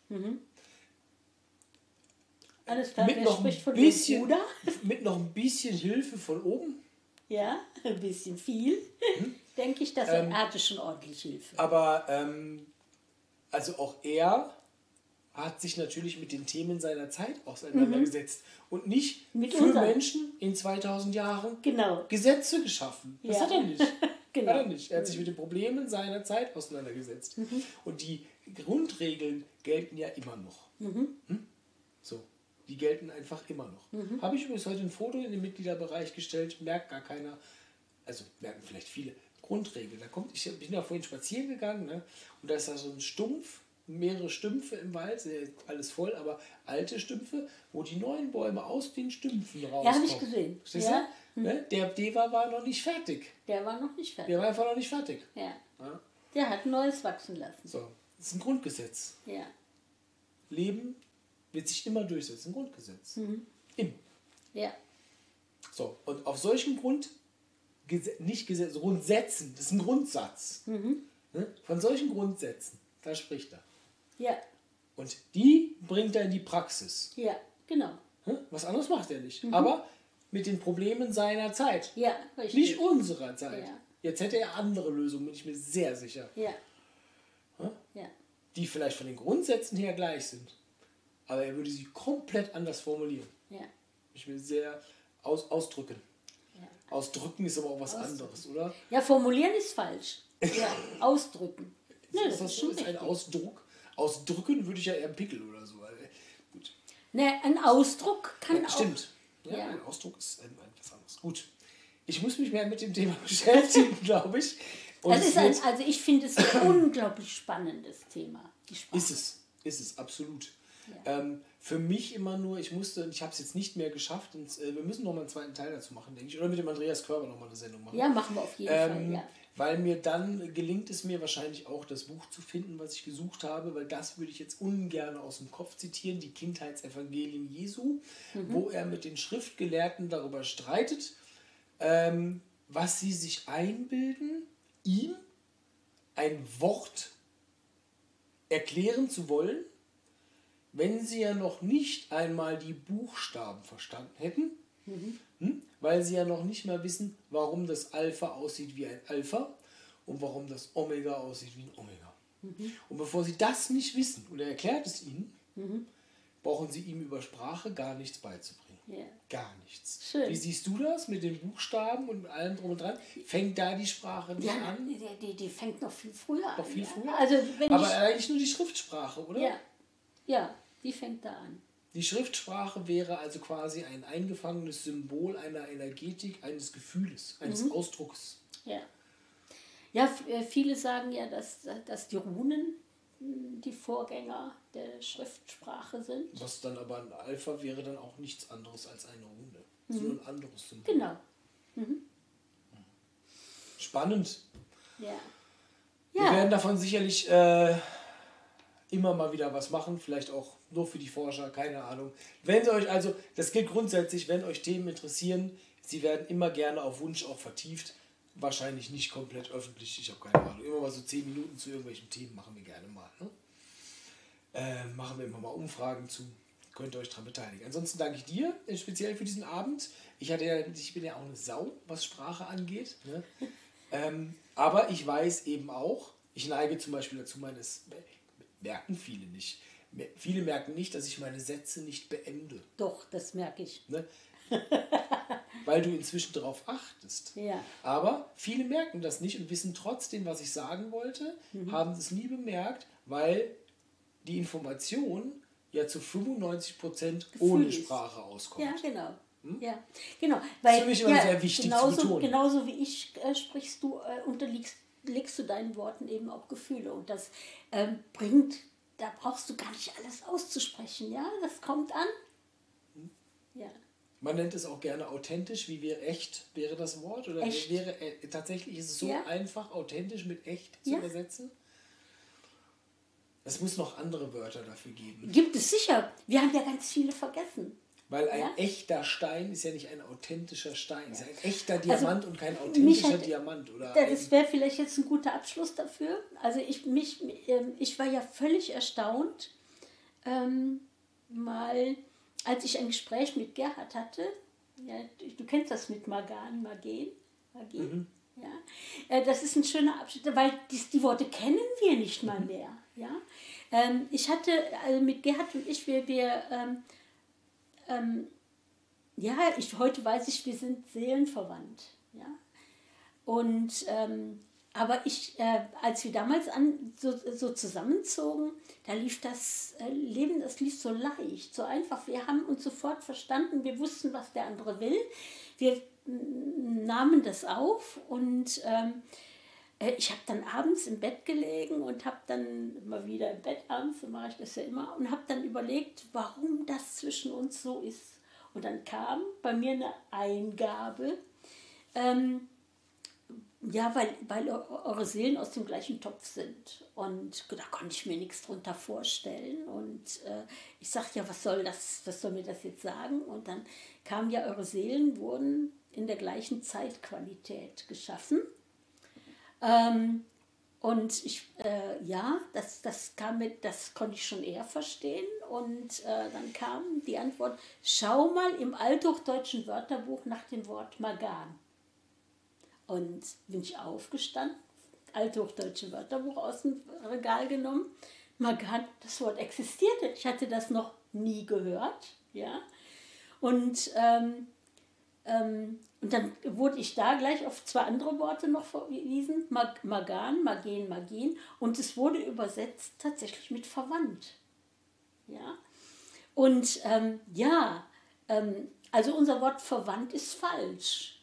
Alles klar, Mit wer noch, spricht ein von bisschen, dem Bruder? mit noch ein bisschen Hilfe von oben. Ja, ein bisschen viel. Denke ich, dass er, er hatte schon ordentlich Hilfe. Aber ähm, also auch er hat sich natürlich mit den Themen seiner Zeit auseinandergesetzt und nicht Mit für unseren. Menschen in zweitausend Jahren Genau. Gesetze geschaffen. Das Ja. hat er nicht. Genau. Hat er nicht. Er hat sich mit den Problemen seiner Zeit auseinandergesetzt. Und die Grundregeln gelten ja immer noch. Hm? So. Die gelten einfach immer noch. Habe ich übrigens heute ein Foto in den Mitgliederbereich gestellt, merkt gar keiner, also merken vielleicht viele, Grundregel. Da kommt, ich bin ja vorhin spazieren gegangen, ne? Und da ist da so ein Stumpf, mehrere Stümpfe im Wald, alles voll, aber alte Stümpfe, wo die neuen Bäume aus den Stümpfen rauskommen. Ja, habe ich gesehen. Verstehst Ja. du? Ne? Der Deva war noch nicht fertig. Der war noch nicht fertig. Der war einfach noch nicht fertig. Ja. Ja? Der hat Neues wachsen lassen. So, das ist ein Grundgesetz. Ja. Leben wird sich immer durchsetzen. Ein Grundgesetz. Mhm. Immer. Ja. So, und auf solchen Grund, nicht Gesetz, Grundsätzen, das ist ein Grundsatz. Mhm. Ne? Von solchen Grundsätzen, da spricht er. Ja. Und die bringt er in die Praxis. Ja, genau. Ne? Was anderes macht er nicht. Mhm. Aber mit den Problemen seiner Zeit. Ja, richtig. Nicht unserer Zeit. Ja. Jetzt hätte er andere Lösungen, bin ich mir sehr sicher. Ja. Ne? Ja. Die vielleicht von den Grundsätzen her gleich sind. Aber er würde sie komplett anders formulieren. Ja. Ich will sehr aus, ausdrücken. Ja. Ausdrücken ist aber auch was Ausdrücken. anderes, oder? Ja, formulieren ist falsch. Ja, ausdrücken. Ist, Ne, ist das so? Ist ein Ausdruck? Ausdrücken würde ich ja eher einen Pickel oder so. Also, gut. Ne, ein Ausdruck kann Ja, auch... stimmt. Ja, Ja. ein Ausdruck ist ein, ein, was anderes. Gut. Ich muss mich mehr mit dem Thema beschäftigen, glaube ich. Und Das es ist ein, wird- also ich finde es ein unglaublich spannendes Thema, die Sprache. Ist es, ist es, absolut. Ähm, für mich immer nur, ich musste, und ich habe es jetzt nicht mehr geschafft, und äh, wir müssen nochmal einen zweiten Teil dazu machen, denke ich, oder mit dem Andreas Körber nochmal eine Sendung machen. Ja, machen wir auf jeden Ähm, Fall, ja. Weil mir dann gelingt es mir wahrscheinlich auch, das Buch zu finden, was ich gesucht habe, weil das würde ich jetzt ungern aus dem Kopf zitieren, die Kindheitsevangelien Jesu, Mhm. wo er mit den Schriftgelehrten darüber streitet, ähm, was sie sich einbilden, ihm ein Wort erklären zu wollen, wenn sie ja noch nicht einmal die Buchstaben verstanden hätten, Mhm. hm? weil sie ja noch nicht mal wissen, warum das Alpha aussieht wie ein Alpha und warum das Omega aussieht wie ein Omega. Mhm. Und bevor sie das nicht wissen, und er erklärt es ihnen, Mhm. brauchen sie ihm über Sprache gar nichts beizubringen. Ja. Gar nichts. Schön. Wie siehst du das mit den Buchstaben und allem drum und dran? Fängt da die Sprache nicht Ja, an? die, die, die fängt noch viel früher an. Noch viel ja. früher? Also wenn Aber ich, eigentlich nur die Schriftsprache, oder? ja, ja, die fängt da an. Die Schriftsprache wäre also quasi ein eingefangenes Symbol einer Energetik, eines Gefühles, eines Mhm. Ausdrucks. Ja, ja f- äh, viele sagen ja, dass, dass die Runen mh, die Vorgänger der Schriftsprache sind. Was dann aber ein Alpha wäre dann auch nichts anderes als eine Rune. Mhm. So ein anderes Symbol. Genau, Spannend. ja. Wir Ja, werden davon sicherlich äh, immer mal wieder was machen, vielleicht auch nur für die Forscher, keine Ahnung. Wenn Sie euch also, das gilt grundsätzlich, wenn euch Themen interessieren, sie werden immer gerne auf Wunsch auch vertieft. Wahrscheinlich nicht komplett öffentlich, ich habe keine Ahnung. Immer mal so zehn Minuten zu irgendwelchen Themen machen wir gerne mal. Ne? Äh, machen wir immer mal Umfragen zu. Könnt ihr euch daran beteiligen. Ansonsten danke ich dir, äh, speziell für diesen Abend. Ich, hatte ja, ich bin ja auch eine Sau, was Sprache angeht. Ne? ähm, aber ich weiß eben auch, ich neige zum Beispiel dazu, meines merken viele nicht. Viele merken nicht, dass ich meine Sätze nicht beende. doch, das merke ich. Ne? Weil du inzwischen darauf achtest. Ja, Aber viele merken das nicht und wissen trotzdem, was ich sagen wollte, Mhm. haben es nie bemerkt, weil die Information ja zu fünfundneunzig Prozent Gefühl ohne ist. Sprache auskommt. ja, genau. Ja, genau. Weil, für mich immer ja, sehr wichtig zu genauso, betonen. Genauso wie ich äh, sprichst du, äh, unterlegst legst du deinen Worten eben auch Gefühle. Und das ähm, bringt, da brauchst du gar nicht alles auszusprechen. Ja, das kommt an. Ja, Man nennt es auch gerne authentisch, wie wäre echt, wäre das Wort? Oder Echt. wäre äh, tatsächlich ist es so Ja. einfach, authentisch mit echt zu Ja. übersetzen? Es muss noch andere Wörter dafür geben. gibt es sicher. Wir haben ja ganz viele vergessen. Weil ein Ja. echter Stein ist ja nicht ein authentischer Stein. Es ist ein echter Diamant und kein mich authentischer hat- Diamant. Oder Ja, ein, das wäre vielleicht jetzt ein guter Abschluss dafür. Also ich, mich, ähm, ich war ja völlig erstaunt, ähm, mal als ich ein Gespräch mit Gerhard hatte. Ja, du, du kennst das mit Magan, Magen, Magen. Ja, äh, das ist ein schöner Abschnitt, weil die, die Worte kennen wir nicht mal mehr. Ja, ähm, ich hatte also mit Gerhard und ich, wir, wir ähm, ähm, ja, ich, heute weiß ich, wir sind seelenverwandt. Ja, und ähm, aber ich, äh, als wir damals an, so, so zusammenzogen, da lief das äh, Leben, das lief so leicht, so einfach. Wir haben uns sofort verstanden, wir wussten, was der andere will. Wir nahmen das auf und ähm, ich habe dann abends im Bett gelegen und habe dann immer wieder im Bett abends, so mache ich das ja immer, und habe dann überlegt, warum das zwischen uns so ist. Und dann kam bei mir eine Eingabe, ähm, ja, weil, weil eure Seelen aus dem gleichen Topf sind. Und da konnte ich mir nichts drunter vorstellen. Und äh, ich sage, ja, was soll das, was soll mir das jetzt sagen? Und dann kam ja, eure Seelen wurden in der gleichen Zeitqualität geschaffen. Ähm, und ich, äh, ja, das, das, kam mit, das konnte ich schon eher verstehen. Und äh, dann kam die Antwort, schau mal im althochdeutschen Wörterbuch nach dem Wort Magan. Und bin ich aufgestanden, althochdeutsche Wörterbuch aus dem Regal genommen. Magan, das Wort existierte. Ich hatte das noch nie gehört. Ja? Und, ähm, ähm, und dann wurde ich da gleich auf zwei andere Worte noch verwiesen. Mag, Magan, Magen, Magin. Und es wurde übersetzt tatsächlich mit verwandt. Ja? Und ähm, ja, ähm, also unser Wort verwandt ist falsch.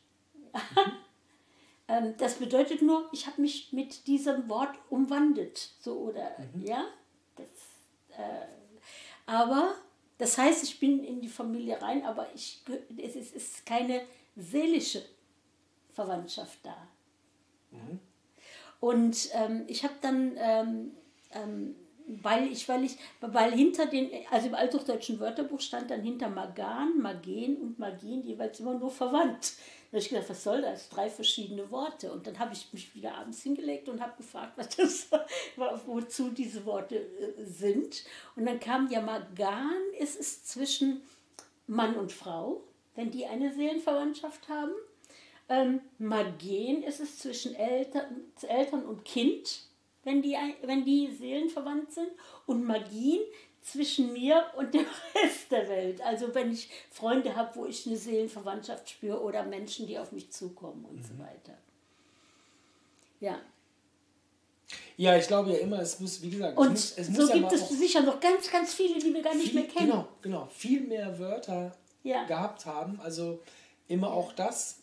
ähm, das bedeutet nur, ich habe mich mit diesem Wort umwandelt. So, oder, mhm. ja. Das, äh, aber, das heißt, ich bin in die Familie rein, aber ich, es ist, ist keine seelische Verwandtschaft da. Mhm. Und ähm, ich habe dann, ähm, ähm, weil ich, weil ich, weil hinter den, also im althochdeutschen Wörterbuch stand dann hinter Magan, Magen und Magin jeweils immer nur verwandt. Da habe ich gedacht, was soll das? Drei verschiedene Worte. Und dann habe ich mich wieder abends hingelegt und habe gefragt, was das, wozu diese Worte sind. Und dann kam ja Magan, es ist zwischen Mann und Frau, wenn die eine Seelenverwandtschaft haben. Ähm, Magen ist es zwischen Eltern, Eltern und Kind, wenn die, wenn die seelenverwandt sind. Und Magin zwischen mir und dem Rest der Welt. Also wenn ich Freunde habe, wo ich eine Seelenverwandtschaft spüre oder Menschen, die auf mich zukommen und mhm. so weiter. Ja. Ja, ich glaube ja immer, es muss, wie gesagt, und es muss, es so muss gibt ja es sicher noch ganz, ganz viele, die wir gar nicht viel, mehr kennen. Genau, genau. Viel mehr Wörter ja. gehabt haben. Also immer ja. auch das,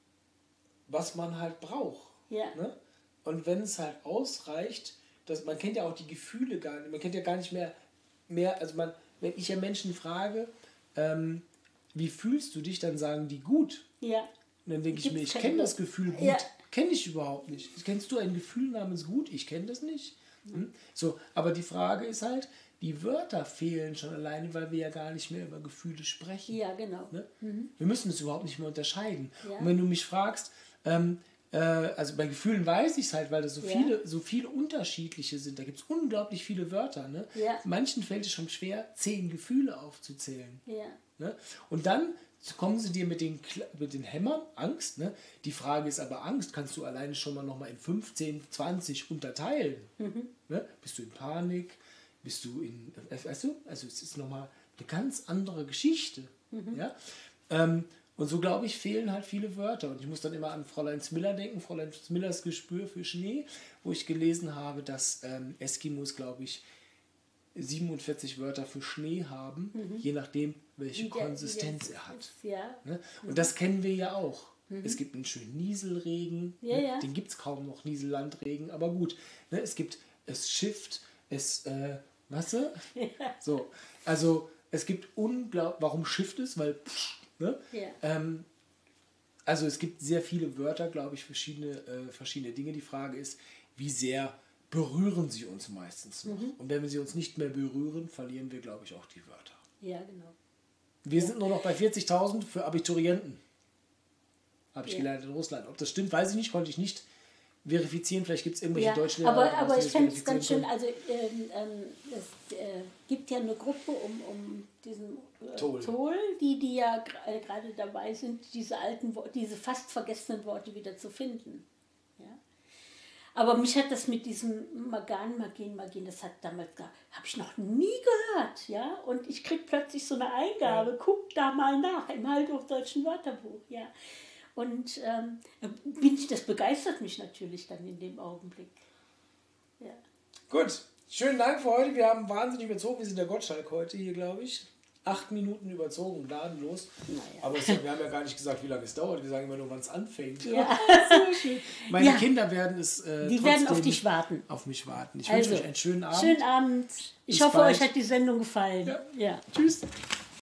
was man halt braucht. Ja. Ne? Und wenn es halt ausreicht, dass, man kennt ja auch die Gefühle gar nicht, man kennt ja gar nicht mehr, mehr also man, wenn ich ja Menschen frage, ähm, wie fühlst du dich, dann sagen die gut. Ja. Und dann denke ich mir, ich kenne das Gefühl gut, ja. kenne ich überhaupt nicht. Kennst du ein Gefühl namens gut? Ich kenne das nicht. Hm? So, aber die Frage ist halt, die Wörter fehlen schon alleine, weil wir ja gar nicht mehr über Gefühle sprechen. Ja, genau. Ne? Mhm. Wir müssen es überhaupt nicht mehr unterscheiden. Ja. Und wenn du mich fragst, ähm, äh, also bei Gefühlen weiß ich es halt, weil da so, ja. viele, so viele unterschiedliche sind. Da gibt es unglaublich viele Wörter. Ne? Ja. Manchen fällt es schon schwer, zehn Gefühle aufzuzählen. Ja. Ne? Und dann kommen sie dir mit den, mit den Hämmern, Angst. Ne? Die Frage ist aber, Angst kannst du alleine schon mal nochmal in fünfzehn, zwanzig unterteilen. Mhm. Ne? Bist du in Panik? Bist du in, weißt du, also es ist nochmal eine ganz andere Geschichte. Mhm. Ja? Ähm, und so, glaube ich, fehlen halt viele Wörter. Und ich muss dann immer an Fräulein Smiller denken, Fräulein Smillers Gespür für Schnee, wo ich gelesen habe, dass ähm, Eskimos, glaube ich, siebenundvierzig Wörter für Schnee haben, mhm. je nachdem, welche der, Konsistenz er hat. Ist, ja. Ne? Und mhm. das kennen wir ja auch. Mhm. Es gibt einen schönen Nieselregen, ja, ne? ja. Den gibt es kaum noch, Niesellandregen, aber gut. Ne? Es gibt, es schifft, es, äh, weißt du? Ja. So, also es gibt unglaublich, warum schifft es? Weil, pff, ne? Ja. Ähm, also es gibt sehr viele Wörter, glaube ich, verschiedene, äh, verschiedene Dinge. Die Frage ist, wie sehr berühren sie uns meistens noch. Mhm. Und wenn wir sie uns nicht mehr berühren, verlieren wir, glaube ich, auch die Wörter. Ja, genau. Wir ja. sind nur noch bei vierzigtausend für Abiturienten. Habe ich ja. gelernt in Russland. Ob das stimmt, weiß ich nicht, konnte ich nicht verifizieren. Vielleicht gibt es irgendwelche ja, Deutschlehrer. Aber, aber ich fände es ganz schön, also ähm, ähm, es äh, gibt ja eine Gruppe um, um diesen äh, Toll. Toll, die, die ja äh, gerade dabei sind, diese alten, diese fast vergessenen Worte wieder zu finden. Ja? Aber mich hat das mit diesem Magan, Magin, Magin, das hat damals gar, habe ich noch nie gehört, ja. Und ich kriege plötzlich so eine Eingabe, ja. guck da mal nach im althochdeutschen Wörterbuch, ja. Und ähm, bin ich, das begeistert mich natürlich dann in dem Augenblick. Ja. Gut, schönen Dank für heute. Wir haben wahnsinnig überzogen. Wir sind der Gottschalk heute hier, glaube ich. acht Minuten überzogen, gnadenlos. Naja. Aber es, wir haben ja gar nicht gesagt, wie lange es dauert. Wir sagen immer nur, wann es anfängt. Ja. So schön. Meine Ja. Kinder werden es äh, Die werden auf dich warten. Auf mich warten. Ich Also, wünsche euch einen schönen Abend. Schönen Abend. Ich Bis hoffe, bald. euch hat die Sendung gefallen. Ja. Ja. Tschüss.